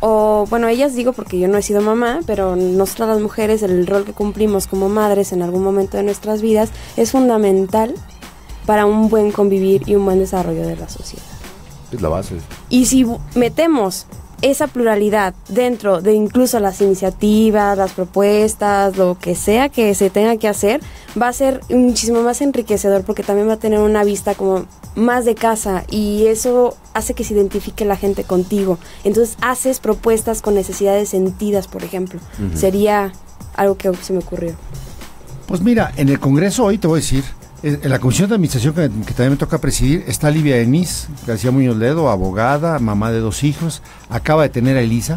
o bueno, ellas digo porque yo no he sido mamá, pero nosotras las mujeres, el rol que cumplimos como madres en algún momento de nuestras vidas es fundamental para un buen convivir y un buen desarrollo de la sociedad. Es la base. Y si metemos esa pluralidad dentro de incluso las iniciativas, las propuestas, lo que sea que se tenga que hacer, va a ser muchísimo más enriquecedor porque también va a tener una vista como más de casa y eso hace que se identifique la gente contigo. Entonces haces propuestas con necesidades sentidas, por ejemplo. Uh-huh. Sería algo que se me ocurrió. Pues mira, en el Congreso hoy te voy a decir, en la comisión de administración que, que también me toca presidir, está Livia Denis, García Muñoz Ledo, abogada, mamá de dos hijos, acaba de tener a Elisa.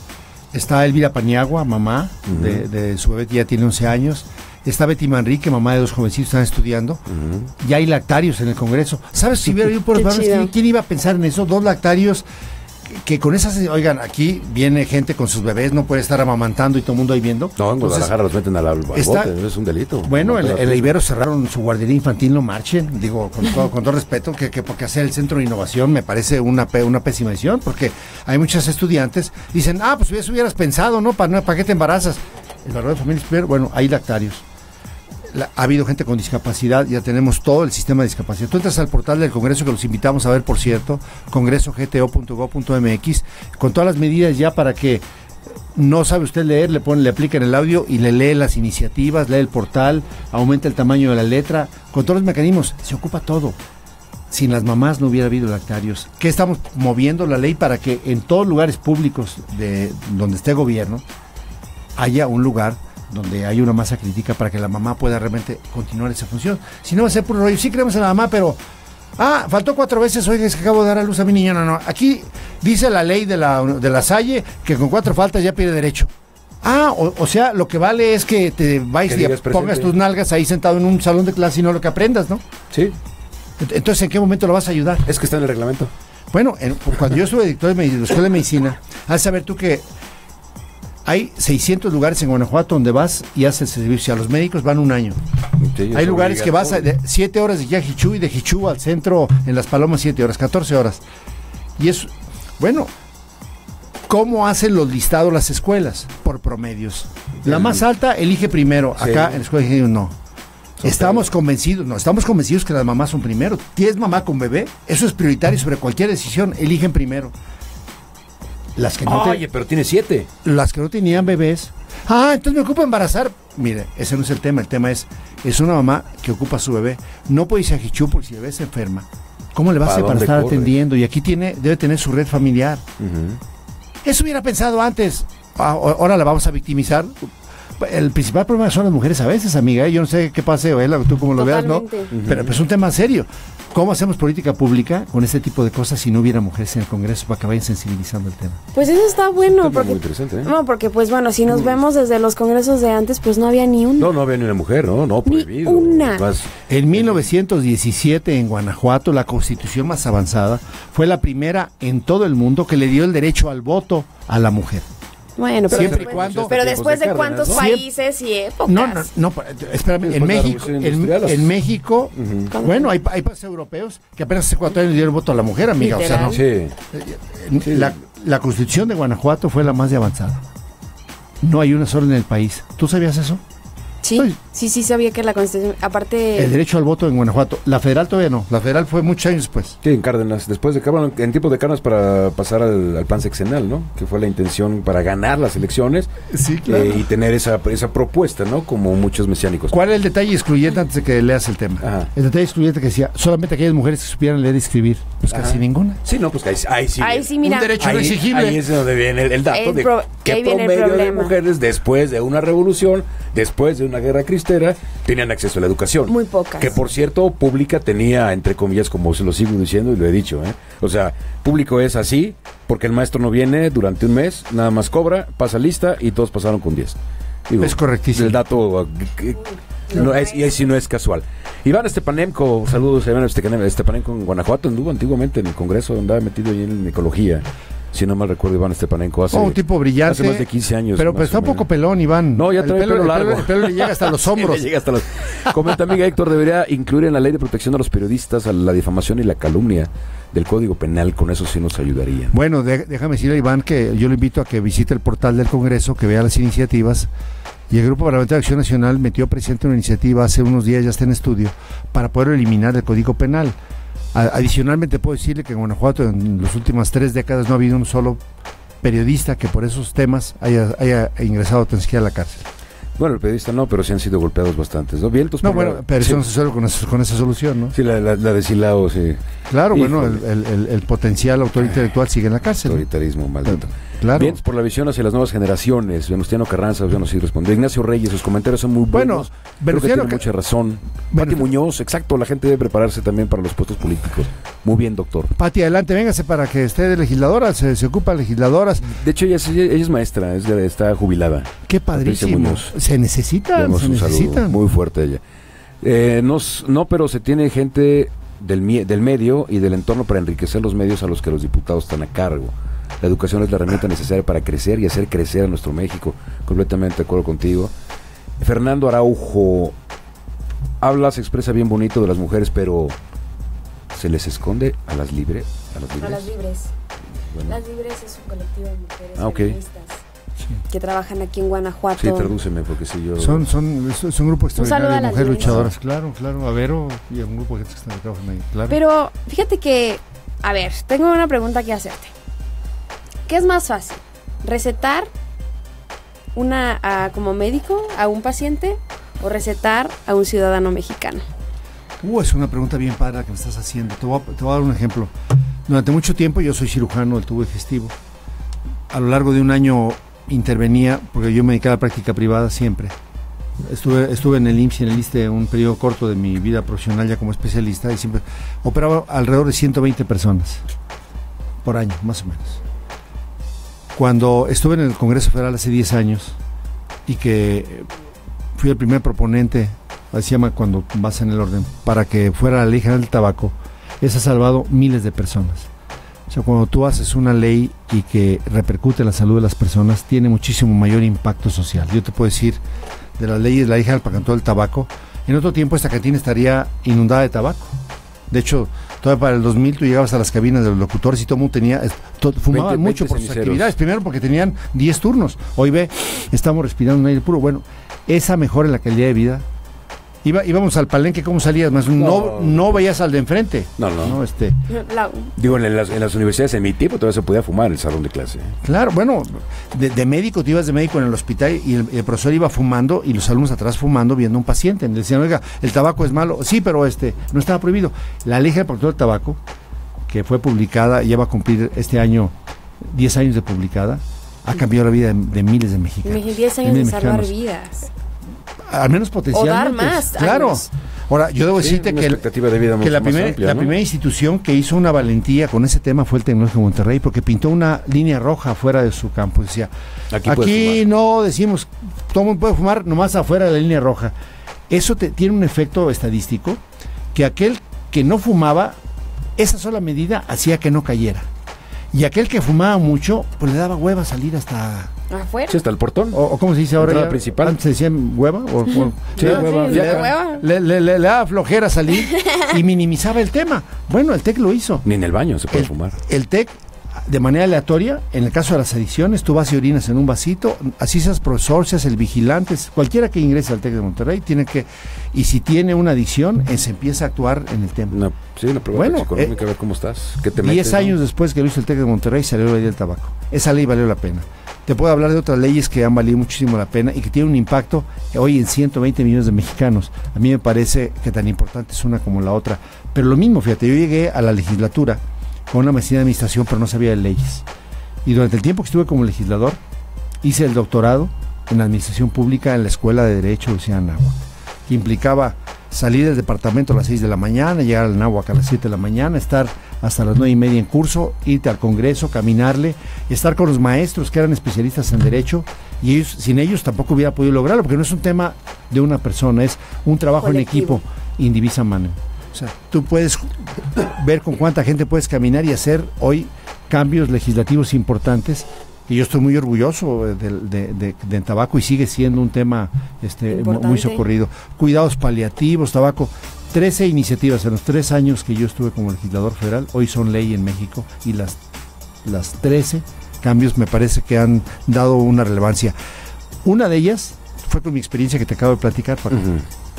Está Elvira Paniagua, mamá uh-huh. de, de su bebé que ya tiene once años. Está Betty Manrique, mamá de dos jovencitos, están estudiando. Uh-huh. Ya hay lactarios en el Congreso. ¿Sabes si hubiera ido por los varones? ¿Quién, ¿Quién iba a pensar en eso? Dos lactarios que, que con esas, oigan, aquí viene gente con sus bebés, no puede estar amamantando y todo el mundo ahí viendo. No, en Guadalajara los meten al, al está, bote, es un delito. Bueno, el, el Ibero cerraron su guardería infantil, no marchen, digo, con todo, con todo respeto, que, que porque hacer el centro de innovación me parece una, una pésima decisión, porque hay muchos estudiantes, dicen, ah, pues eso hubieras pensado, ¿no? ¿Para, para qué te embarazas? El valor de familia superior, bueno, hay lactarios. La, ha habido gente con discapacidad, ya tenemos todo el sistema de discapacidad. Tú entras al portal del Congreso, que los invitamos a ver, por cierto, congreso g t o punto gob punto m x, con todas las medidas ya para que no sabe usted leer, le ponen, le aplican el audio y le lee las iniciativas, lee el portal, aumenta el tamaño de la letra, con todos los mecanismos, se ocupa todo. Sin las mamás no hubiera habido lactarios. ¿Qué estamos moviendo la ley para que en todos lugares públicos de donde esté gobierno haya un lugar donde hay una masa crítica para que la mamá pueda realmente continuar esa función? Si no va a ser puro rollo, sí creemos en la mamá, pero ah, faltó cuatro veces, oiga, es que acabo de dar a luz a mi niño. No, no, aquí dice la ley de la, de la Salle que con cuatro faltas ya pierde derecho. Ah, o, o sea, lo que vale es que te vayas y pongas tus nalgas ahí sentado en un salón de clase y no lo que aprendas, ¿no? Sí. Entonces, ¿en qué momento lo vas a ayudar? Es que está en el reglamento. Bueno, en, cuando yo estuve director de la Escuela de Medicina, has de saber tú que hay seiscientos lugares en Guanajuato donde vas y haces servicio. A los médicos van un año. Sí, hay lugares que vas a de siete horas de Yajichú y de Jichú al centro en Las Palomas, siete horas, catorce horas. Y es, bueno, ¿cómo hacen los listados las escuelas? Por promedios. La más alta elige primero. Acá sí. En la escuela de ingenieros no. Son estamos pero... convencidos, no, estamos convencidos que las mamás son primero. ¿Tienes mamá con bebé? Eso es prioritario sobre cualquier decisión. Eligen primero. Las que no Oye, te... pero tiene siete. Las que no tenían bebés. Ah, entonces me ocupo embarazar. Mire, ese no es el tema. El tema es, es una mamá que ocupa a su bebé. No puede irse a Jichú porque si el bebé se enferma, ¿cómo le va a hacer para estar corre? atendiendo? Y aquí tiene, debe tener su red familiar. Uh-huh. Eso hubiera pensado antes. Ahora la vamos a victimizar. El principal problema son las mujeres a veces, amiga. ¿eh? Yo no sé qué pase, ¿eh? tú como lo veas, ¿no? Uh-huh. Pero pues, es un tema serio. ¿Cómo hacemos política pública con este tipo de cosas si no hubiera mujeres en el Congreso para que vayan sensibilizando el tema? Pues eso está bueno. Está porque, muy interesante, ¿eh? No, porque pues bueno, si nos vemos desde los congresos de antes, pues no había ni una. No, no había ni una mujer, ¿no? No, prohibido. Ni una. Más... En mil novecientos diecisiete en Guanajuato, la constitución más avanzada fue la primera en todo el mundo que le dio el derecho al voto a la mujer. Bueno, pero siempre después, y cuando. Pero después de, de cuántos ¿no? países y épocas. No, no, no, espérame, en México, en, en México, uh-huh. bueno, hay, hay países europeos que apenas hace cuatro años dieron voto a la mujer, amiga. Literal. O sea, no. Sí. La, la Constitución de Guanajuato fue la más de avanzada. No hay una sola en el país. ¿Tú sabías eso? Sí, Soy. sí, sí sabía que la Constitución, aparte... El derecho al voto en Guanajuato. La federal todavía no. La federal fue muchos años después. Sí, en Cárdenas. Después de Cárdenas, en tiempo de Cárdenas para pasar al, al plan sexenal, ¿no? Que fue la intención para ganar las elecciones. Sí, claro. Eh, y tener esa, esa propuesta, ¿no? Como muchos mesiánicos. ¿Cuál es el detalle excluyente antes de que leas el tema? Ajá. El detalle excluyente que decía, solamente aquellas mujeres que supieran leer y escribir. Pues Ajá. casi ninguna. Sí, no, pues ahí, ahí sí. Ahí sí, mira. Un derecho ahí, exigible. Ahí es donde viene el, el dato el de pro, qué promedio de mujeres después de una revolución, después de una guerra cristera, tenían acceso a la educación. Muy pocas. Que por cierto, pública tenía, entre comillas, como se lo sigo diciendo y lo he dicho, ¿eh? O sea, público es así, porque el maestro no viene durante un mes, nada más cobra, pasa lista y todos pasaron con diez. Digo, es correctísimo. El dato, eh, no es, y ahí sí no es casual. Iván Estepanenko, saludos a Iván Estepanenko en Guanajuato, anduvo antiguamente en el Congreso, andaba metido ahí en ecología. Si no mal recuerdo, Iván Estepanenko hace, oh, un tipo brillante, hace más de quince años. Pero pues está un poco pelón, Iván. No, ya trae el pelo, pelo largo. El pelo le llega hasta los hombros. Sí, le llega hasta los... Comenta amiga Héctor, debería incluir en la ley de protección a los periodistas a la difamación y la calumnia del Código Penal, con eso sí nos ayudaría. Bueno, de, déjame decirle a Iván que yo le invito a que visite el portal del Congreso, que vea las iniciativas. Y el Grupo Parlamentario de Acción Nacional metió presente una iniciativa hace unos días, ya está en estudio, para poder eliminar el Código Penal. Adicionalmente puedo decirle que en Guanajuato en las últimas tres décadas no ha habido un solo periodista que por esos temas haya, haya ingresado tan siquiera a la cárcel. Bueno, el periodista no, pero sí han sido golpeados bastantes, ¿no? Vientos no, bueno, la... pero sí. eso no se suele con, esa, con esa solución, ¿no? Sí, la, la, la de Silao, sí. Claro, Híjole. bueno, el, el, el potencial autor intelectual sigue en la cárcel. Autoritarismo, maldito. Claro. Vientos por la visión hacia las nuevas generaciones. Venustiano Carranza, yo no sé respondió. Ignacio Reyes, sus comentarios son muy buenos. Bueno, Creo que tiene que... mucha razón. Pati Muñoz, exacto, la gente debe prepararse también para los puestos políticos. Muy bien, doctor. Pati, adelante, véngase para que esté de legisladora, se, se ocupa legisladoras. De hecho, ella es, ella es maestra, es de, está jubilada. Qué padrísimo. Se necesitan, se necesitan. Muy fuerte ella. Eh, no, no, pero se tiene gente del, del medio y del entorno para enriquecer los medios a los que los diputados están a cargo. La educación es la herramienta necesaria para crecer y hacer crecer a nuestro México. Completamente de acuerdo contigo. Fernando Araujo, habla, se expresa bien bonito de las mujeres, pero ¿se les esconde a las libres? A las libres. A las libres. Bueno. Las libres es un colectivo de mujeres ah, okay. feministas que trabajan aquí en Guanajuato. Sí, tradúceme, porque si yo... Son, son, es un grupo extraordinario de mujeres luchadoras. Claro, claro, a Vero y a un grupo de gente que trabajan ahí, claro. Pero fíjate que, a ver, tengo una pregunta que hacerte. ¿Qué es más fácil? ¿Recetar una a, como médico a un paciente o recetar a un ciudadano mexicano? Uh, es una pregunta bien padre que me estás haciendo. Te voy, a, te voy a dar un ejemplo. Durante mucho tiempo yo soy cirujano del tubo digestivo. A lo largo de un año intervenía, porque yo me dedicaba a la práctica privada siempre. Estuve, estuve en el I M S S y en el ISSSTE un periodo corto de mi vida profesional ya como especialista y siempre operaba alrededor de ciento veinte personas por año, más o menos. Cuando estuve en el Congreso Federal hace diez años y que fui el primer proponente así se llama cuando vas en el orden, para que fuera la ley general del tabaco, eso ha salvado miles de personas. O sea, cuando tú haces una ley y que repercute en la salud de las personas, tiene muchísimo mayor impacto social. Yo te puedo decir, de las leyes de la ley general para control del tabaco, en otro tiempo esta cantina estaría inundada de tabaco. De hecho, todavía para el dos mil tú llegabas a las cabinas de los locutores y todo el mundo tenía, to, fumaban veinte, mucho veinte por sus actividades, primero porque tenían diez turnos. Hoy ve, estamos respirando un aire puro. Bueno, esa mejora en la calidad de vida. Iba, íbamos al palenque, ¿cómo salías? Más no, no, no veías al de enfrente. No, no. no este. La... Digo, en las, en las universidades en mi tiempo todavía se podía fumar en el salón de clase. Claro, bueno, de, de médico, tú ibas de médico en el hospital y el, el profesor iba fumando y los alumnos atrás fumando viendo a un paciente. Le decían, oiga, el tabaco es malo. Sí, pero este no estaba prohibido. La ley de protección del tabaco, que fue publicada, ya va a cumplir este año diez años de publicada, ha cambiado la vida de, de miles de mexicanos. diez años de, de salvar vidas. Al menos potencialmente. O dar más. Claro. Años. Ahora, yo debo sí, decirte que, el, de vida que la, primer, amplia, la ¿no? primera institución que hizo una valentía con ese tema fue el Tecnológico de Monterrey, porque pintó una línea roja afuera de su campus. Decía, aquí, aquí no decimos, todo el mundo puede fumar nomás afuera de la línea roja. Eso te, tiene un efecto estadístico, que aquel que no fumaba, esa sola medida hacía que no cayera. Y aquel que fumaba mucho, pues le daba hueva salir hasta... ¿Afuera? Sí, hasta el portón. O, o ¿cómo se dice ahora? La principal. Antes se decían hueva. O, o, sí, le, hueva. Le, hueva. Le, le, le, le daba flojera salir y minimizaba el tema. Bueno, el TEC lo hizo. Ni en el baño se puede el, fumar. El TEC, de manera aleatoria, en el caso de las adicciones, tú vas y orinas en un vasito, así seas profesor, seas el vigilante, cualquiera que ingrese al TEC de Monterrey, tiene que, y si tiene una adicción, eh, se empieza a actuar en el tema. Una, sí, una prueba bueno, económica, eh, a ver cómo estás. ¿Qué te metes, diez años ¿no? después que lo hizo el TEC de Monterrey, salió la ley del tabaco. Esa ley valió la pena. Te puedo hablar de otras leyes que han valido muchísimo la pena y que tienen un impacto hoy en ciento veinte millones de mexicanos. A mí me parece que tan importante es una como la otra. Pero lo mismo, fíjate, yo llegué a la legislatura con una maestría de administración, pero no sabía de leyes. Y durante el tiempo que estuve como legislador, hice el doctorado en administración pública en la Escuela de Derecho de Ciudad de Anáhuac, que implicaba salir del departamento a las seis de la mañana, llegar al Anáhuac a las siete de la mañana, estar hasta las nueve y media en curso, irte al Congreso, caminarle, estar con los maestros que eran especialistas en Derecho, y ellos, sin ellos tampoco hubiera podido lograrlo, porque no es un tema de una persona, es un trabajo colectivo. En equipo, indivisa mano. O sea, tú puedes ver con cuánta gente puedes caminar y hacer hoy cambios legislativos importantes, y yo estoy muy orgulloso de, de, de, de tabaco, y sigue siendo un tema este, muy socorrido. Cuidados paliativos, tabaco. trece iniciativas en los tres años que yo estuve como legislador federal, hoy son ley en México, y las, las trece cambios me parece que han dado una relevancia. Una de ellas fue con mi experiencia que te acabo de platicar, Paco. Uh-huh.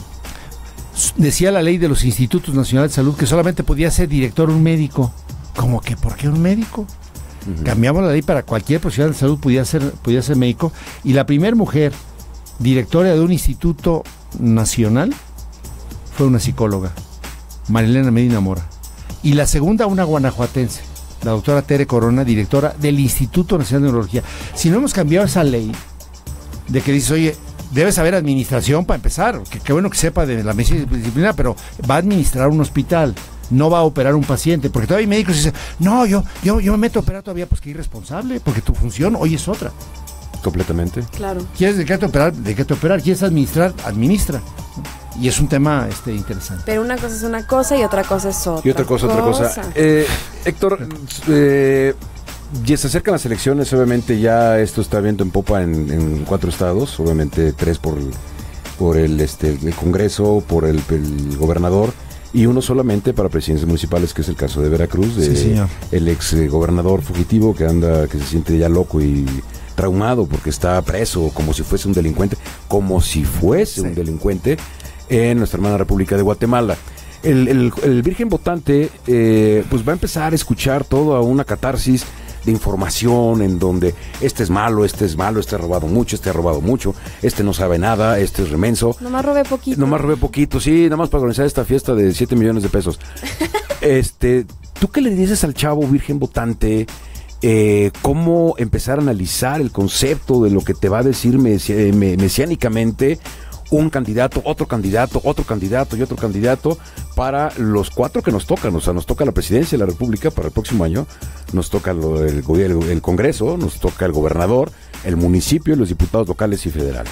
Decía la ley de los Institutos Nacionales de Salud que solamente podía ser director un médico. ¿Cómo que por qué un médico? Uh-huh. Cambiamos la ley para cualquier profesional de salud pudiera ser, pudiera ser médico, y la primera mujer directora de un instituto nacional fue una psicóloga, Marilena Medina Mora, y la segunda una guanajuatense, la doctora Tere Corona, directora del Instituto Nacional de Neurología. Si no hemos cambiado esa ley de que dices, oye, debe saber administración para empezar, que qué bueno que sepa de la medicina disciplinaria, pero va a administrar un hospital, no va a operar un paciente, porque todavía hay médicos que dicen, no, yo, yo, yo me meto a operar todavía, pues que irresponsable, porque tu función hoy es otra. Completamente. Claro. ¿Quieres dedicarte a operar? Dedícate a operar. ¿Quieres administrar? Administra. Y es un tema este interesante. Pero una cosa es una cosa y otra cosa es otra. Y otra cosa, cosa. otra cosa. Eh, Héctor, eh, ya se acercan las elecciones, obviamente ya esto está viento en popa en, en cuatro estados, obviamente tres por, por el, este, el Congreso, por el, el gobernador, y uno solamente para presidentes municipales, que es el caso de Veracruz, de sí, el ex gobernador fugitivo que anda, que se siente ya loco y traumado porque está preso como si fuese un delincuente, como si fuese sí. un delincuente en nuestra hermana República de Guatemala. El, el, el virgen votante eh, pues va a empezar a escuchar toda una catarsis de información en donde este es malo, este es malo, este ha robado mucho, este ha robado mucho, este no sabe nada, este es remenso. Nomás robé poquito. Nomás robé poquito, sí, nada más para organizar esta fiesta de siete millones de pesos. este, ¿tú qué le dices al chavo virgen votante? Eh, cómo empezar a analizar el concepto de lo que te va a decir mesi- me- mesiánicamente un candidato, otro candidato, otro candidato y otro candidato para los cuatro que nos tocan. O sea, nos toca la presidencia de la República para el próximo año, nos toca lo, el, el, el Congreso, nos toca el gobernador, el municipio y los diputados locales y federales.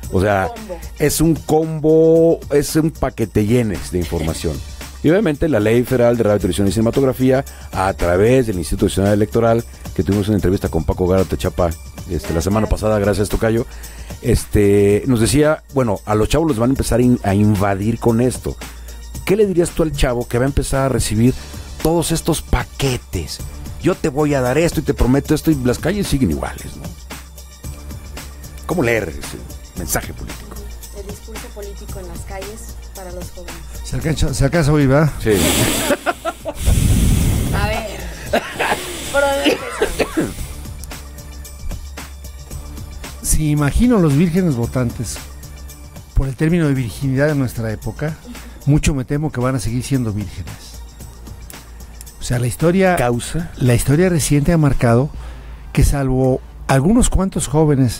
O sea, combo. es un combo, es un paquete llenes de información. Y obviamente la Ley Federal de Radio, Televisión y Cinematografía, a través del Instituto Nacional Electoral, que tuvimos una entrevista con Paco Gárate Chapa este, la semana pasada, gracias Tocayo, este, nos decía, bueno, a los chavos los van a empezar a, in, a invadir con esto. ¿Qué le dirías tú al chavo que va a empezar a recibir todos estos paquetes? Yo te voy a dar esto y te prometo esto, y las calles siguen iguales, ¿no? ¿Cómo leer ese mensaje político? El discurso político en las calles para los jóvenes. Se alcanza, se alcanza a oír, ¿verdad? Sí. A ver. ¿Por dónde empezamos? Si imagino los vírgenes votantes por el término de virginidad de nuestra época, mucho me temo que van a seguir siendo vírgenes. O sea, la historia... ¿Causa? La historia reciente ha marcado que, salvo algunos cuantos jóvenes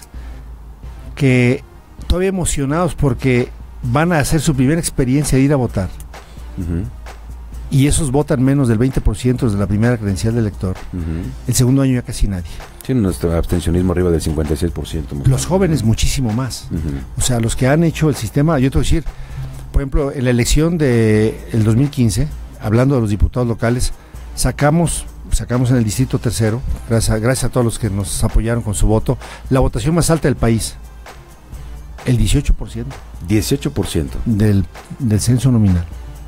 que todavía emocionados porque van a hacer su primera experiencia de ir a votar, uh-huh. y esos votan menos del veinte por ciento de la primera credencial de elector, uh-huh. el segundo año ya casi nadie. Sí, nuestro abstencionismo arriba del cincuenta y seis por ciento. Los jóvenes muchísimo más. Uh-huh. O sea, los que han hecho el sistema, yo te voy a decir, por ejemplo, en la elección del dos mil quince, hablando de los diputados locales, sacamos... sacamos en el distrito tercero, gracias, gracias a todos los que nos apoyaron con su voto, la votación más alta del país, el dieciocho por ciento. dieciocho por ciento. Del, del censo nominal.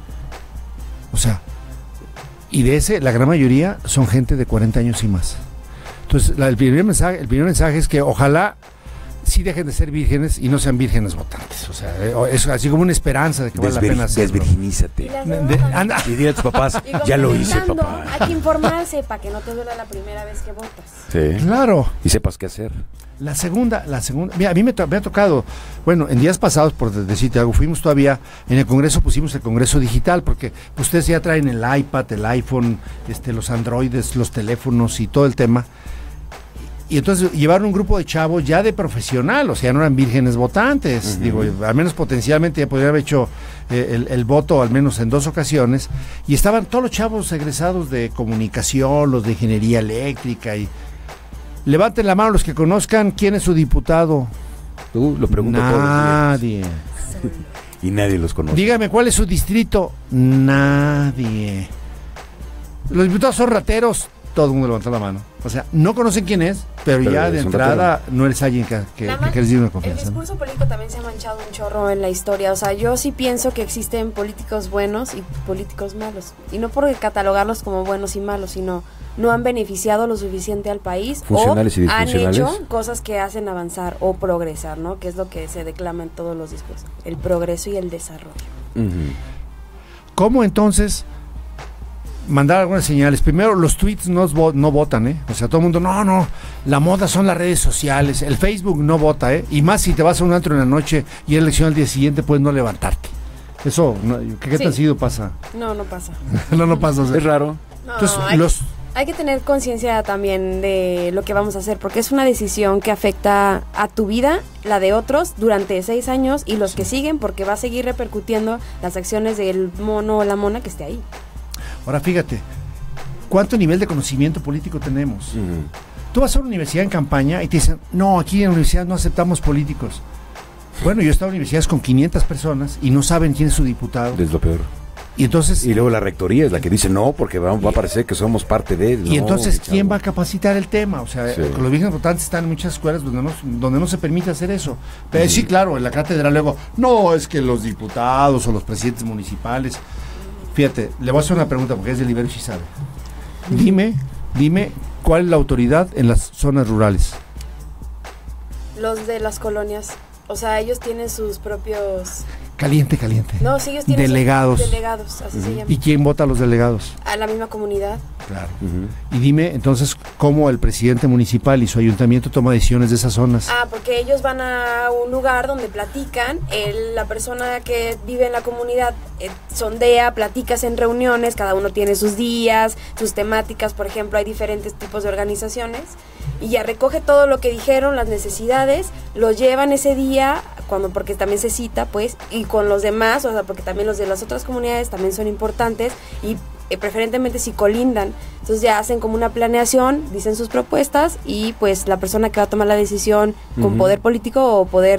O sea, y de ese, la gran mayoría son gente de cuarenta años y más. Entonces, la, el, primer mensaje, el primer mensaje es que ojalá sí dejen de ser vírgenes y no sean vírgenes votantes. O sea, es así como una esperanza de que vale la pena hacerlo. Desvirginízate. Y, de, anda. y dile a tus papás, ya lo hice, papá. Hay que informarse para que no te duela la primera vez que votas. Sí. Claro. Y sepas qué hacer. La segunda, la segunda, mira, a mí me, to, me ha tocado, bueno, en días pasados, por decirte algo, fuimos todavía, en el Congreso pusimos el Congreso Digital, porque ustedes ya traen el iPad, el iPhone, este, los androides, los teléfonos y todo el tema. Y entonces llevaron un grupo de chavos ya de profesional, o sea, no eran vírgenes votantes, uh-huh. digo, al menos potencialmente ya podrían haber hecho eh, el, el voto al menos en dos ocasiones, y estaban todos los chavos egresados de comunicación, los de ingeniería eléctrica, y levanten la mano los que conozcan quién es su diputado. Tú lo preguntas todos los días. Nadie. Y nadie los conoce. Dígame, ¿cuál es su distrito? Nadie. Los diputados son rateros. Todo el mundo levantó la mano. O sea, no conocen quién es, pero, pero ya de entrada no eres alguien que, que, que, que les dio una confianza. El discurso político también se ha manchado un chorro en la historia. O sea, yo sí pienso que existen políticos buenos y políticos malos. Y no por catalogarlos como buenos y malos, sino no han beneficiado lo suficiente al país o han hecho cosas que hacen avanzar o progresar, ¿no? Que es lo que se declama en todos los discursos. El progreso y el desarrollo. Uh-huh. ¿Cómo entonces mandar algunas señales? Primero, los tweets no, no votan, ¿eh? O sea, todo el mundo, no, no, la moda son las redes sociales, el Facebook no vota, ¿eh? Y más si te vas a un antro en la noche y es elección al día siguiente, puedes no levantarte. Eso, no, ¿qué, qué sí. tan seguido pasa? No, no pasa. no, no pasa. O sea. Es raro. No, Entonces, hay, los... hay que tener conciencia también de lo que vamos a hacer, porque es una decisión que afecta a tu vida, la de otros, durante seis años y los sí. que siguen, porque va a seguir repercutiendo las acciones del mono o la mona que esté ahí. Ahora fíjate, ¿cuánto nivel de conocimiento político tenemos? Uh-huh. Tú vas a una universidad en campaña y te dicen, no, aquí en la universidad no aceptamos políticos. Bueno, yo he estado en universidades con quinientas personas y no saben quién es su diputado. Es lo peor. Y entonces... Y luego la rectoría es la que dice no, porque va, va a parecer que somos parte de... Y no, entonces, ¿quién chavo. va a capacitar el tema? O sea, sí. los vírgenes votantes están en muchas escuelas donde no, donde no se permite hacer eso. Pero uh-huh. sí, claro, en la cátedra luego, no, es que los diputados o los presidentes municipales... Fíjate, le voy a hacer una pregunta porque es del Ibero y sí sabe. Dime, dime, ¿cuál es la autoridad en las zonas rurales? Los de las colonias. O sea, ellos tienen sus propios... Caliente, caliente. No, sí, ellos tienen delegados. Sus delegados, así uh-huh. se llama. ¿Y quién vota a los delegados? A la misma comunidad. Claro. Uh-huh. Y dime, entonces, ¿cómo el presidente municipal y su ayuntamiento toma decisiones de esas zonas? Ah, porque ellos van a un lugar donde platican, el, la persona que vive en la comunidad eh, sondea, platicas en reuniones, cada uno tiene sus días, sus temáticas, por ejemplo, hay diferentes tipos de organizaciones, y ya recoge todo lo que dijeron, las necesidades, lo llevan ese día, cuando porque también se cita, pues, y con los demás, o sea, porque también los de las otras comunidades también son importantes, y eh, preferentemente si colindan, entonces ya hacen como una planeación, dicen sus propuestas, y pues la persona que va a tomar la decisión con uh-huh. poder político o poder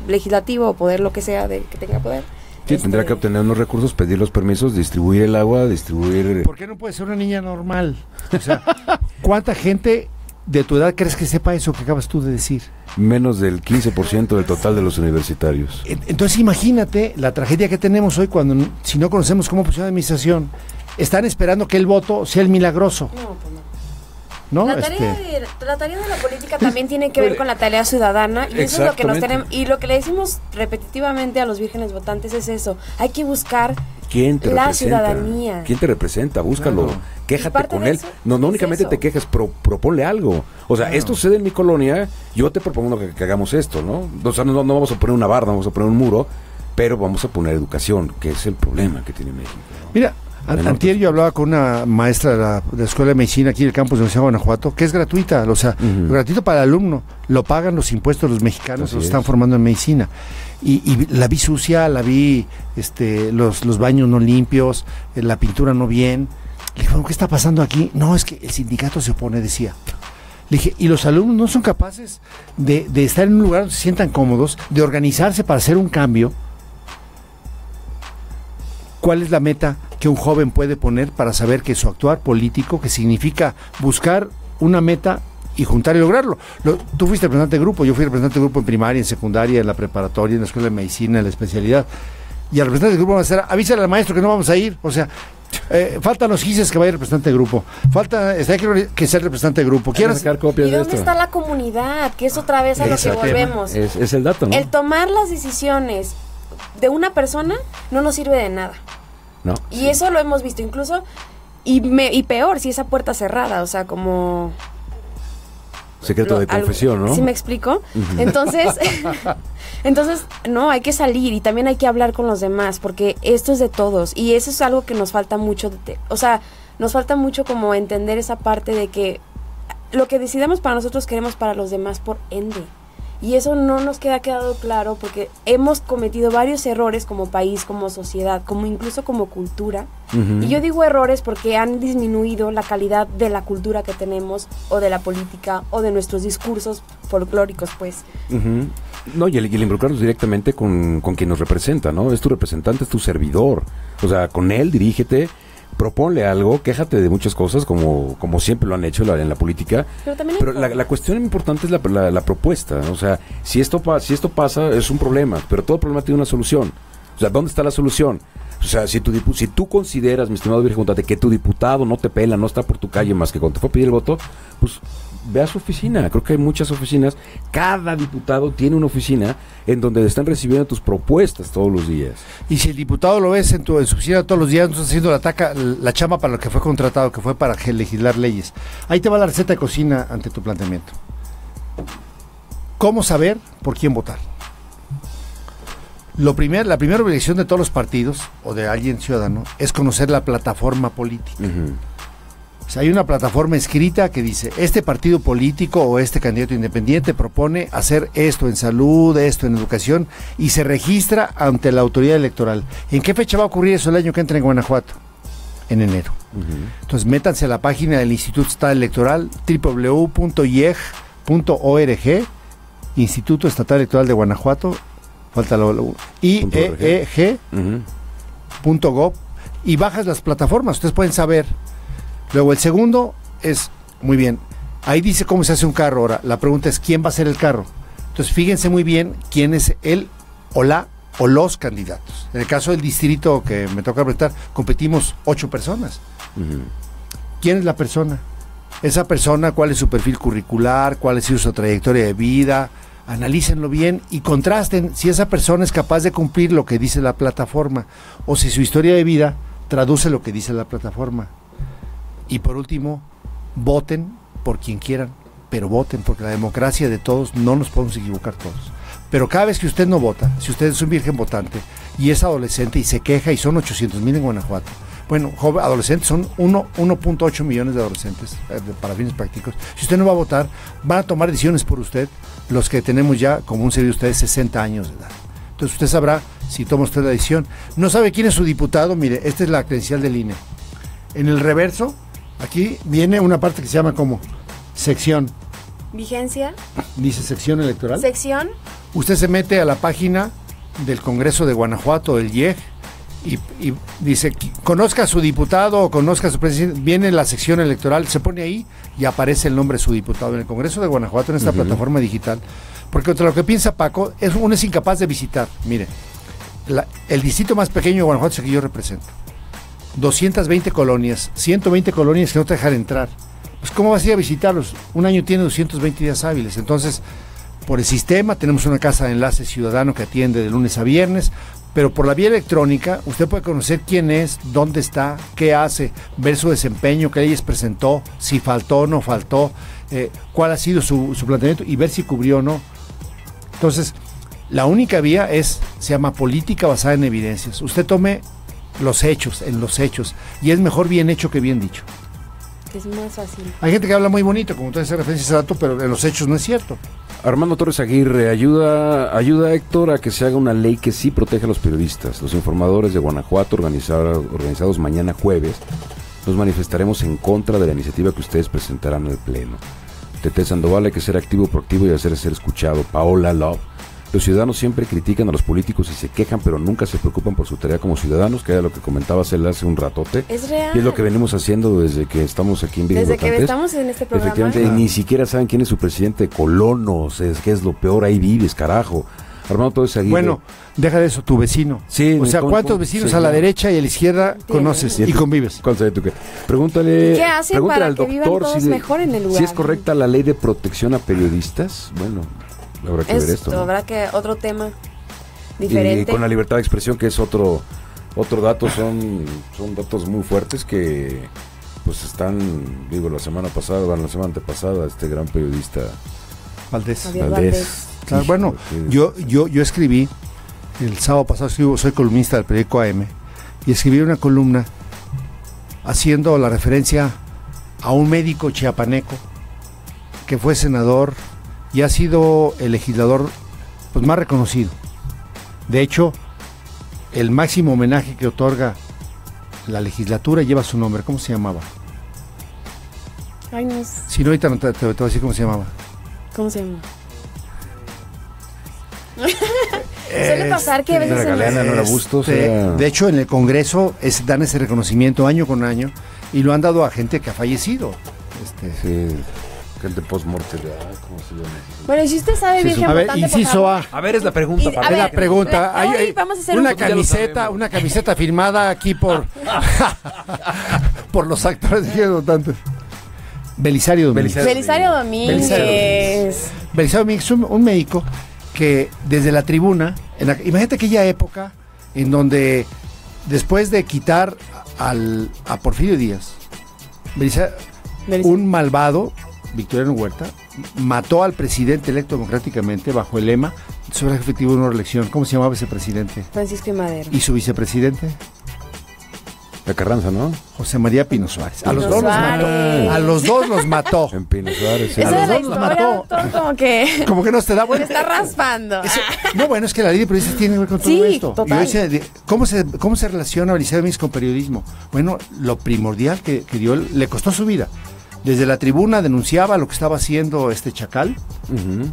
legislativo o poder lo que sea de que tenga poder. Sí, este, tendrá que obtener unos recursos, pedir los permisos, distribuir el agua, distribuir... ¿Por qué no puede ser una niña normal? O sea, ¿cuánta gente de tu edad crees que sepa eso que acabas tú de decir? Menos del quince por ciento del total de los universitarios. Entonces imagínate la tragedia que tenemos hoy cuando, si no conocemos cómo funciona la administración, están esperando que el voto sea el milagroso. No, pues no. ¿No? La, tarea Este... de, la tarea de la política también tiene que ver con la tarea ciudadana y eso es lo que nos tenemos, y lo que le decimos repetitivamente a los vírgenes votantes es eso, hay que buscar ¿Quién te la representa? ciudadanía. ¿Quién te representa? Búscalo, Claro. quéjate con él. Eso, No, no únicamente eso. te quejes, pro, proponle algo. O sea, Claro. esto sucede en mi colonia, yo te propongo que, que hagamos esto, ¿no? O sea, no, no vamos a poner una barda, no vamos a poner un muro, pero vamos a poner educación, que es el problema que tiene México. Mira, An- Antier yo hablaba con una maestra de la, de la Escuela de Medicina aquí del campus de la Universidad de Guanajuato, que es gratuita, o sea, Ujú. gratuito para el alumno, lo pagan los impuestos los mexicanos, Así los es. están formando en medicina. Y, y la vi sucia, la vi, este, los, los baños no limpios, eh, la pintura no bien. Le dije, bueno, ¿qué está pasando aquí? No, es que el sindicato se opone, decía. Le dije, ¿y los alumnos no son capaces de, de estar en un lugar donde se sientan cómodos, de organizarse para hacer un cambio? ¿Cuál es la meta que un joven puede poner para saber que su actuar político, que significa buscar una meta y juntar y lograrlo? Lo, tú fuiste representante de grupo, yo fui representante de grupo en primaria, en secundaria, en la preparatoria, en la escuela de medicina, en la especialidad. Y al representante de grupo vamos a hacer, avísale al maestro que no vamos a ir. O sea, eh, faltan los gises que vaya el representante de grupo. Falta, está que, que sea el representante de grupo. ¿Quieres sacar copias ¿Y de dónde esto? está la comunidad? Que es otra vez a lo que Exacto. volvemos. Es, es el dato, ¿no? El tomar las decisiones de una persona no nos sirve de nada. No. Y eso lo hemos visto incluso, y, me, y peor, si esa puerta cerrada, o sea, como... Secreto lo- de algo- confesión, ¿no? ¿Sí me explico? Ujú. Entonces, entonces, no, hay que salir y también hay que hablar con los demás, porque esto es de todos, y eso es algo que nos falta mucho, de te- o sea, nos falta mucho como entender esa parte de que lo que decidamos para nosotros queremos para los demás por ende. Y eso no nos queda quedado claro porque hemos cometido varios errores como país, como sociedad, como incluso como cultura. Ujú. Y yo digo errores porque han disminuido la calidad de la cultura que tenemos, o de la política, o de nuestros discursos folclóricos, pues. Ujú. No, y el, y el involucrarnos directamente con, con quien nos representa, ¿no? Es tu representante, es tu servidor. O sea, con él dirígete, proponle algo, quéjate de muchas cosas, como, como siempre lo han hecho la- en la política. Pero también hay Pero la, la cuestión importante es la, la, la propuesta. O sea, si esto, pa- si esto pasa, es un problema, pero todo problema tiene una solución. O sea, ¿dónde está la solución? O sea, si tu dipu- si tú consideras, mi estimado Virgen Vontante, que tu diputado no te pela, no está por tu calle más que cuando te fue a pedir el voto, pues ve a su oficina. Creo que hay muchas oficinas. Cada diputado tiene una oficina en donde están recibiendo tus propuestas todos los días. Y si el diputado lo ves en tu en su oficina todos los días, no estás haciendo la, taca, la chamba para lo que fue contratado, que fue para legislar leyes. Ahí te va la receta de cocina ante tu planteamiento. ¿Cómo saber por quién votar? Lo primer, la primera obligación de todos los partidos, o de alguien ciudadano, es conocer la plataforma política. Uh-huh. O sea, hay una plataforma escrita que dice, este partido político o este candidato independiente propone hacer esto en salud, esto en educación, y se registra ante la autoridad electoral. ¿En qué fecha va a ocurrir eso el año que entra en Guanajuato? En enero. Uh-huh. Entonces, métanse a la página del Instituto Estatal Electoral, doble u doble u doble u punto i e g punto org, Instituto Estatal Electoral de Guanajuato, falta lo, I E E G punto gov, y bajas las plataformas, ustedes pueden saber. Luego el segundo es, muy bien, ahí dice cómo se hace un carro. Ahora, la pregunta es, ¿quién va a ser el carro? Entonces, fíjense muy bien quién es el o la o los candidatos. En el caso del distrito que me toca representar, competimos ocho personas. Uh-huh. ¿Quién es la persona? Esa persona, ¿cuál es su perfil curricular? ¿Cuál es su trayectoria de vida? Analícenlo bien y contrasten si esa persona es capaz de cumplir lo que dice la plataforma o si su historia de vida traduce lo que dice la plataforma. Y por último, voten por quien quieran, pero voten, porque la democracia de todos, no nos podemos equivocar todos. Pero cada vez que usted no vota, si usted es un virgen votante y es adolescente y se queja, y son ochocientos mil en Guanajuato, bueno, joven, adolescentes son uno punto ocho millones de adolescentes, eh, de, para fines prácticos. Si usted no va a votar, van a tomar decisiones por usted los que tenemos ya, como un serio de ustedes, sesenta años de edad. Entonces usted sabrá si toma usted la decisión. ¿No sabe quién es su diputado? Mire, esta es la credencial del I N E. En el reverso, aquí viene una parte que se llama como sección. Vigencia. Dice sección electoral. Sección. Usted se mete a la página del Congreso de Guanajuato, el I E G, y, y dice, conozca a su diputado o conozca a su presidente, viene la sección electoral, se pone ahí y aparece el nombre de su diputado en el Congreso de Guanajuato, en esta uh-huh. plataforma digital. Porque contra lo que piensa Paco, es, uno es incapaz de visitar. Mire, la, el distrito más pequeño de Guanajuato es el que yo represento. doscientas veinte colonias, ciento veinte colonias que no te dejan entrar. Pues ¿cómo vas a ir a visitarlos? Un año tiene doscientos veinte días hábiles. Entonces, por el sistema, tenemos una casa de enlace ciudadano que atiende de lunes a viernes, pero por la vía electrónica usted puede conocer quién es, dónde está, qué hace, ver su desempeño, qué leyes presentó, si faltó o no faltó, eh, cuál ha sido su, su planteamiento y ver si cubrió o no. Entonces, la única vía es, se llama política basada en evidencias. Usted tome los hechos, en los hechos, y es mejor bien hecho que bien dicho. Es más fácil. Hay gente que habla muy bonito, como usted hace referencia a ese dato, pero en los hechos no es cierto. Armando Torres Aguirre, ayuda, ayuda a Héctor a que se haga una ley que sí proteja a los periodistas. Los informadores de Guanajuato, organizados, organizados mañana jueves, nos manifestaremos en contra de la iniciativa que ustedes presentarán en el Pleno. Tete Sandoval, hay que ser activo, proactivo y hacer ser escuchado. Paola Love. Los ciudadanos siempre critican a los políticos y se quejan, pero nunca se preocupan por su tarea como ciudadanos, que era lo que comentabas él hace un ratote. Es real. Y es lo que venimos haciendo desde que estamos aquí en Virgen Desde Votantes. que estamos en este programa. Efectivamente, ah. ni siquiera saben quién es su presidente. Colonos, es que es lo peor, ahí vives, carajo. Armando Torres Aguirre. Bueno, deja de eso, tu vecino. Sí. O sea, ¿cómo, ¿cuántos cómo? vecinos sí, a la no. derecha y a la izquierda ¿Tienes? conoces y, y convives? ¿Cuál sabe tú qué? Pregúntale, ¿Qué hacen pregúntale para al que doctor vivan todos si, mejor en el lugar? si es correcta la ley de protección a periodistas. Bueno, habrá que es, ver esto, ¿no? Habrá que otro tema diferente. Y con la libertad de expresión, que es otro otro dato, son son datos muy fuertes que pues están, digo, la semana pasada, bueno, la semana antepasada, este gran periodista Valdés. Valdés. Valdés. Ah, bueno, yo yo yo escribí el sábado pasado, escribo, soy columnista del periódico A M, y escribí una columna haciendo la referencia a un médico chiapaneco que fue senador y ha sido el legislador pues más reconocido. De hecho, el máximo homenaje que otorga la legislatura lleva su nombre. ¿Cómo se llamaba? Ay, no sé. Si no, ahorita no te, te, te voy a decir cómo se llamaba. ¿Cómo se llama? Suele pasar que a veces... La Galeana, no era Bustos, de, era... de hecho, en el Congreso es, dan ese reconocimiento año con año y lo han dado a gente que ha fallecido. Este, sí. Gente post-morte, ¿cómo se llama? Bueno, y si usted sabe, sí, Virgen a ver, Votante, inciso A. A ver, es la pregunta. Y, para a ver, la pregunta. la, hay, hoy hay vamos a hacer una un... camiseta, una camiseta firmada aquí por por los actores de Virgen Votantes. Belisario Domínguez. Belisario Domínguez. Domínguez. Belisario Domínguez es un, un médico que desde la tribuna, en la, imagínate aquella época en donde después de quitar al, a Porfirio Díaz, Belisario, un malvado, Victoriano Huerta, mató al presidente electo democráticamente bajo el lema sobre el efectivo de una reelección. ¿Cómo se llamaba ese presidente? Francisco I. Madero. ¿Y su vicepresidente? La Carranza, ¿no? José María Pino Suárez. Pino a los dos Suárez. los mató. A los dos los mató. En Pino Suárez. Sí. Esa A los es la dos los historia, mató. doctor, como que... Como que no te da Se bueno. está raspando. Ese, no, bueno, es que la ley de periodistas tiene que ver con todo Sí, esto. total. Yo decía, de- ¿cómo, se, ¿Cómo se relaciona Belisario Domínguez con periodismo? Bueno, lo primordial que, que dio, él, le costó su vida. Desde la tribuna denunciaba lo que estaba haciendo este chacal. Uh-huh.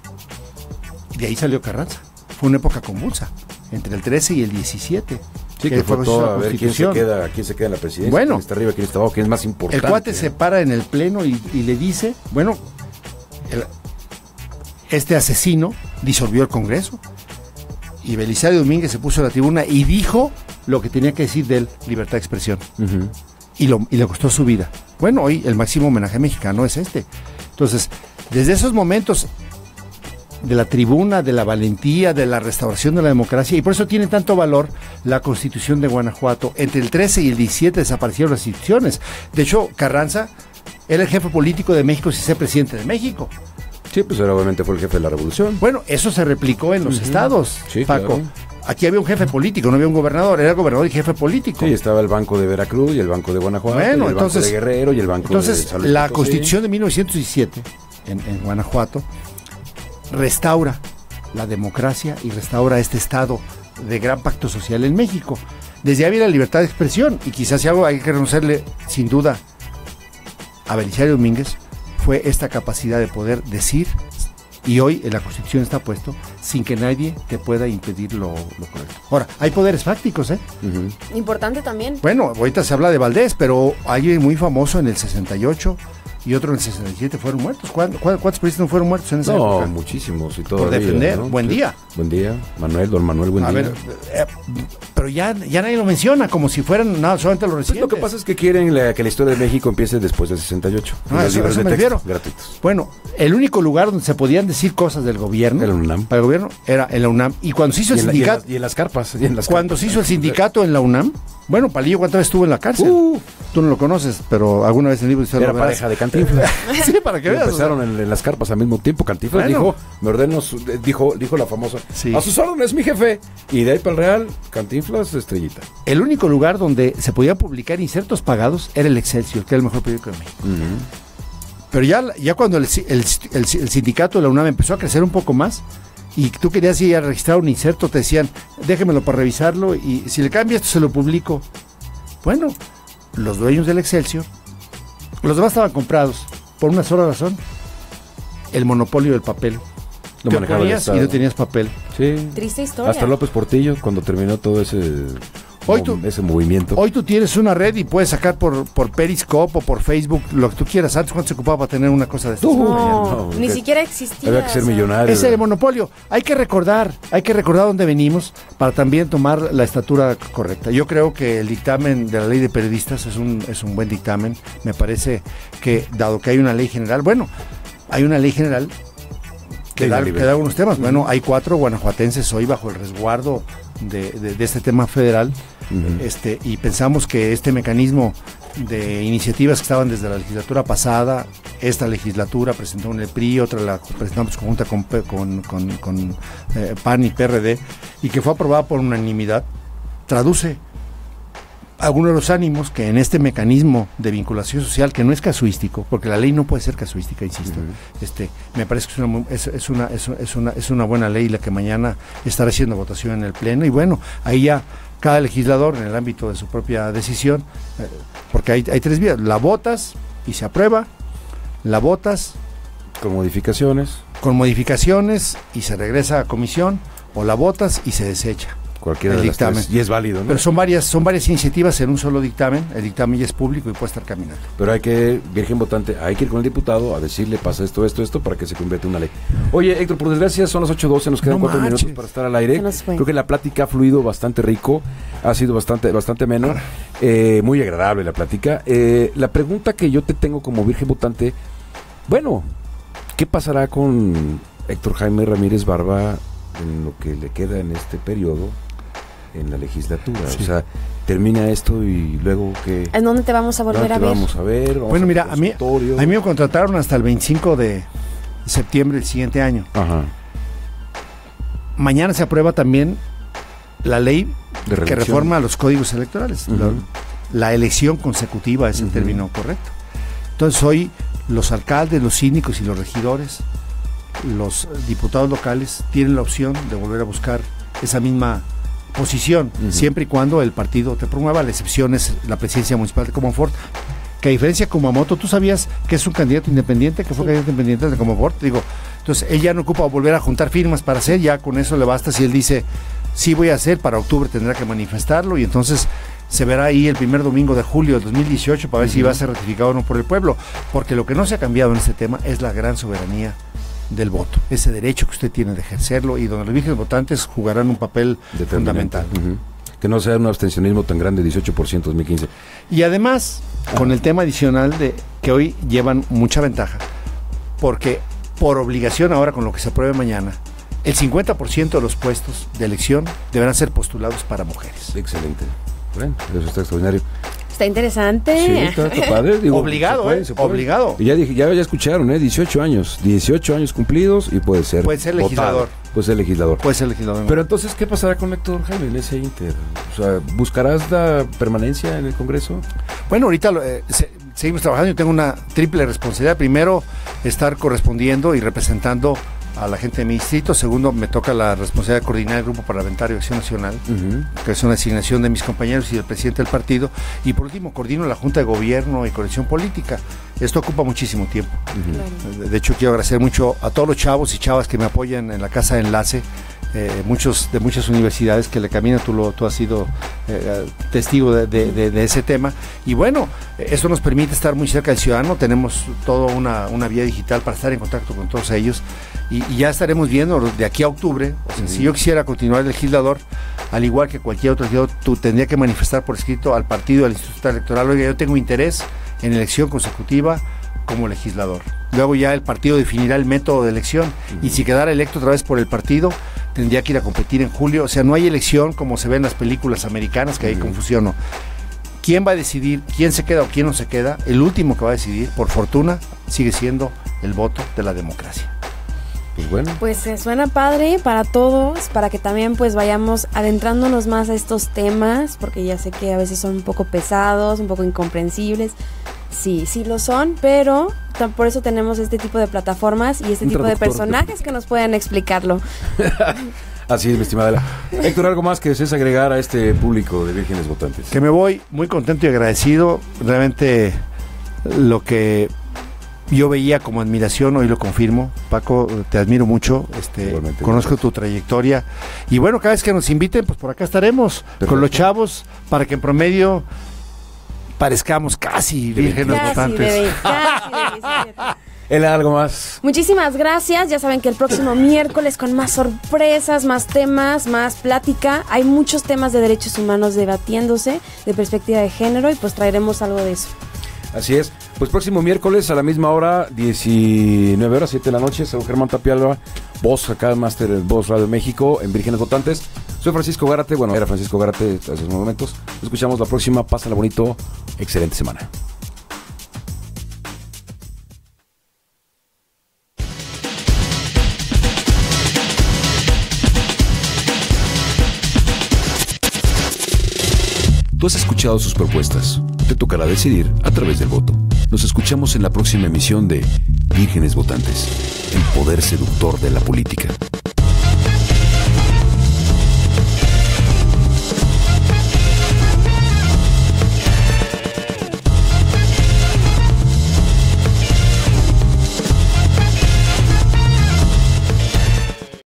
Y de ahí salió Carranza. Fue una época convulsa, entre el trece y el diecisiete. Sí, que fue todo a ver quién se queda, quién se queda en la presidencia, Bueno, quién está arriba, quién está abajo, quién es más importante. El cuate se para en el pleno y, y le dice, bueno, el- este asesino disolvió el Congreso. Y Belisario Domínguez se puso a la tribuna y dijo lo que tenía que decir de él, libertad de expresión. Uh-huh. Y, lo, y le costó su vida. Bueno, hoy el máximo homenaje mexicano es este. Entonces, desde esos momentos de la tribuna, de la valentía, de la restauración de la democracia, y por eso tiene tanto valor la Constitución de Guanajuato. Entre el trece y el diecisiete desaparecieron las instituciones. De hecho, Carranza era el jefe político de México sin ser presidente de México. Sí, pues era, obviamente fue el jefe de la revolución. Bueno, eso se replicó en los Uh-huh. estados, Sí, Paco. claro. Aquí había un jefe político, no había un gobernador, era el gobernador y jefe político. Sí, estaba el Banco de Veracruz y el Banco de Guanajuato, Bueno, y el entonces, Banco de Guerrero y el Banco entonces, de San Luis la Potosí. Constitución de mil novecientos diecisiete en, en Guanajuato restaura la democracia y restaura este estado de gran pacto social en México. Desde ahí viene la libertad de expresión y quizás si algo hay que reconocerle sin duda a Belisario Domínguez fue esta capacidad de poder decir, y hoy en la Constitución está puesto, sin que nadie te pueda impedir lo, lo correcto. Ahora, hay poderes fácticos, ¿eh? Uh-huh. Importante también. Bueno, ahorita se habla de Valdés, pero hay muy famoso en el sesenta y ocho y otro en el sesenta y siete fueron muertos. ¿Cuántos, cuántos periodistas no fueron muertos en esa no, época? No, muchísimos y todo. Por defender, ¿no? Buen día. Buen día, Manuel, don Manuel, buen A día. ver, eh, pero ya, ya nadie lo menciona, como si fueran nada, solamente los recientes. Pues lo que pasa es que quieren la, que la historia de México empiece después del sesenta y ocho. Ah, eso, eso me refiero. Gratuitos. Bueno, el único lugar donde se podían decir cosas del gobierno, el UNAM. para el gobierno, era en la UNAM. Y cuando se hizo el y sindicato... La, y, en la, y en las carpas. Y en las cuando carpas. se hizo el sindicato en la UNAM, bueno, Palillo, ¿cuántas veces estuvo en la cárcel? Uh, Tú no lo conoces, pero alguna vez en el libro de historia era lo pareja de Cantinflas. Sí, para que veas. Empezaron o sea. en, en las carpas al mismo tiempo. Cantinflas bueno. dijo, me ordeno, su, dijo, dijo la famosa, sí. a sus órdenes, mi jefe. Y de ahí para el Real, Cantinflas, estrellita. El único lugar donde se podía publicar insertos pagados era el Excelsior, que era el mejor periódico de México. Uh-huh. Pero ya, ya cuando el, el, el, el sindicato de la UNAM empezó a crecer un poco más, y tú querías ir a registrar un inserto, te decían, déjemelo para revisarlo, y si le cambia esto se lo publico. Bueno, los dueños del Excelsior, los demás estaban comprados, por una sola razón, el monopolio del papel. Lo te oponías y no tenías papel. Sí. Triste historia. Hasta López Portillo, cuando terminó todo ese... Hoy tú, ese movimiento. Hoy tú tienes una red y puedes sacar por, por Periscope o por Facebook lo que tú quieras. Antes, ¿cuánto se ocupaba para tener una cosa de estas? No, no, ni que, siquiera existía. Había que ser millonario. Ese es el monopolio. Hay que recordar, hay que recordar dónde venimos para también tomar la estatura correcta. Yo creo que el dictamen de la ley de periodistas es un, es un buen dictamen. Me parece que, dado que hay una ley general, bueno, hay una ley general que da, que da algunos temas. Bueno, hay cuatro guanajuatenses hoy bajo el resguardo de, de, de este tema federal. Uh-huh. este, y pensamos que este mecanismo de iniciativas que estaban desde la legislatura pasada, esta legislatura presentó en el P R I, otra la presentamos conjunta con, con, con, con eh, P A N y P R D, y que fue aprobada por unanimidad, traduce algunos de los ánimos que en este mecanismo de vinculación social, que no es casuístico, porque la ley no puede ser casuística, insisto, uh-huh. este, me parece que es una, es, es, una, es, es, una, es una buena ley la que mañana estará haciendo votación en el Pleno, y bueno, ahí ya cada legislador en el ámbito de su propia decisión, eh, porque hay, hay tres vías, la votas y se aprueba, la votas con modificaciones, con modificaciones y se regresa a comisión, o la votas y se desecha. Cualquiera el de las dictamen. Tres. Y es válido, ¿no? Pero son varias, son varias iniciativas en un solo dictamen, el dictamen ya es público y puede estar caminando. Pero hay que, virgen votante, hay que ir con el diputado a decirle, pasa esto, esto, esto, para que se convierta en una ley. Oye, Héctor, por desgracia son las ocho doce, nos quedan no cuatro minutos para estar al aire. Creo que la plática ha fluido bastante rico, ha sido bastante, bastante ameno, eh, muy agradable la plática. Eh, la pregunta que yo te tengo como virgen votante, bueno, ¿qué pasará con Héctor Jaime Ramírez Barba en lo que le queda en este periodo en la legislatura? Sí. O sea, termina esto y luego que... ¿En dónde te vamos a volver a ver? Vamos a ver. Vamos bueno, a mira, a mí, a mí me contrataron hasta el veinticinco de septiembre del siguiente año. Ajá. Mañana se aprueba también la ley que reforma los códigos electorales. Uh-huh. La, la elección consecutiva es el uh-huh. término correcto. Entonces hoy los alcaldes, los síndicos y los regidores, los diputados locales tienen la opción de volver a buscar esa misma posición, uh-huh. siempre y cuando el partido te promueva. La excepción es la presidencia municipal de Comonfort, que a diferencia de Kumamoto, ¿tú sabías que es un candidato independiente, que fue sí. candidato independiente de Comonfort? Digo, entonces él ya no ocupa volver a juntar firmas para hacer, ya con eso le basta. Si él dice, sí voy a hacer, para octubre tendrá que manifestarlo, y entonces se verá ahí el primer domingo de julio del dos mil dieciocho para ver uh-huh. si va a ser ratificado o no por el pueblo, porque lo que no se ha cambiado en este tema es la gran soberanía del voto, ese derecho que usted tiene de ejercerlo, y donde los vírgenes votantes jugarán un papel fundamental. Uh-huh. Que no sea un abstencionismo tan grande, dieciocho por ciento dos mil quince. Y además, ah. con el tema adicional de que hoy llevan mucha ventaja, porque por obligación ahora con lo que se apruebe mañana, el cincuenta por ciento de los puestos de elección deberán ser postulados para mujeres. Excelente. Bueno, eso está extraordinario. Está interesante. Sí, está, está padre. Digo, obligado, puede, eh, obligado. Y ya dije, ya, ya escucharon, ¿eh? dieciocho años, dieciocho años cumplidos y puede ser Puede ser legislador. Votado. Puede ser legislador. Puede ser legislador. Pero entonces, ¿qué pasará con Héctor Jaime en ese inter? O sea, ¿buscarás la permanencia en el Congreso? Bueno, ahorita eh, se, seguimos trabajando. Yo tengo una triple responsabilidad. Primero, estar correspondiendo y representando a la gente de mi distrito. Segundo, me toca la responsabilidad de coordinar el Grupo Parlamentario de Acción Nacional, uh-huh. que es una asignación de mis compañeros y del presidente del partido. Y por último, coordino la Junta de Gobierno y Coordinación Política. Esto ocupa muchísimo tiempo. Uh-huh. Claro. De hecho, quiero agradecer mucho a todos los chavos y chavas que me apoyan en la Casa de Enlace, eh, muchos de muchas universidades que le caminan. Tú, lo, tú has sido eh, testigo de, de, de, de ese tema. Y bueno, eso nos permite estar muy cerca del ciudadano. Tenemos toda una, una vía digital para estar en contacto con todos ellos. Y, y ya estaremos viendo de aquí a octubre. O sea, uh-huh. si yo quisiera continuar legislador, al igual que cualquier otro legislador, tú tendría que manifestar por escrito al partido, al Instituto Electoral: oiga, yo tengo interés en elección consecutiva como legislador. Luego ya el partido definirá el método de elección, uh-huh. y si quedara electo otra vez por el partido, tendría que ir a competir en julio. O sea, no hay elección como se ve en las películas americanas, que uh-huh. hay confusión. ¿No? ¿Quién va a decidir quién se queda o quién no se queda? El último que va a decidir, por fortuna, sigue siendo el voto de la democracia. Pues bueno. Pues eh, suena padre para todos, para que también pues vayamos adentrándonos más a estos temas, porque ya sé que a veces son un poco pesados, un poco incomprensibles. Sí, sí lo son, pero por eso tenemos este tipo de plataformas y este un tipo de personajes que nos puedan explicarlo. Así es, mi estimada. Héctor, ¿algo más que desees agregar a este público de Vírgenes Votantes? Que me voy muy contento y agradecido. Realmente lo que yo veía como admiración, hoy lo confirmo. Paco, te admiro mucho, este, conozco gracias. tu trayectoria. Y bueno, cada vez que nos inviten, pues por acá estaremos. Perfecto. Con los chavos, para que en promedio parezcamos casi Vírgenes casi Votantes. De, casi de ¿El algo más? Muchísimas gracias. Ya saben que el próximo miércoles con más sorpresas, más temas, más plática. Hay muchos temas de derechos humanos debatiéndose de perspectiva de género y pues traeremos algo de eso. Así es. Pues próximo miércoles a la misma hora, diecinueve horas, siete de la noche, Saúl Germán Tapia Alba, voz acá, Máster Voz Radio México en Vírgenes Votantes. Soy Francisco Gárate, bueno, era Francisco Gárate hace unos momentos. Nos escuchamos la próxima. Pásala bonito. Excelente semana. Tú has escuchado sus propuestas. Te tocará decidir a través del voto. Nos escuchamos en la próxima emisión de Vírgenes Votantes, el poder seductor de la política.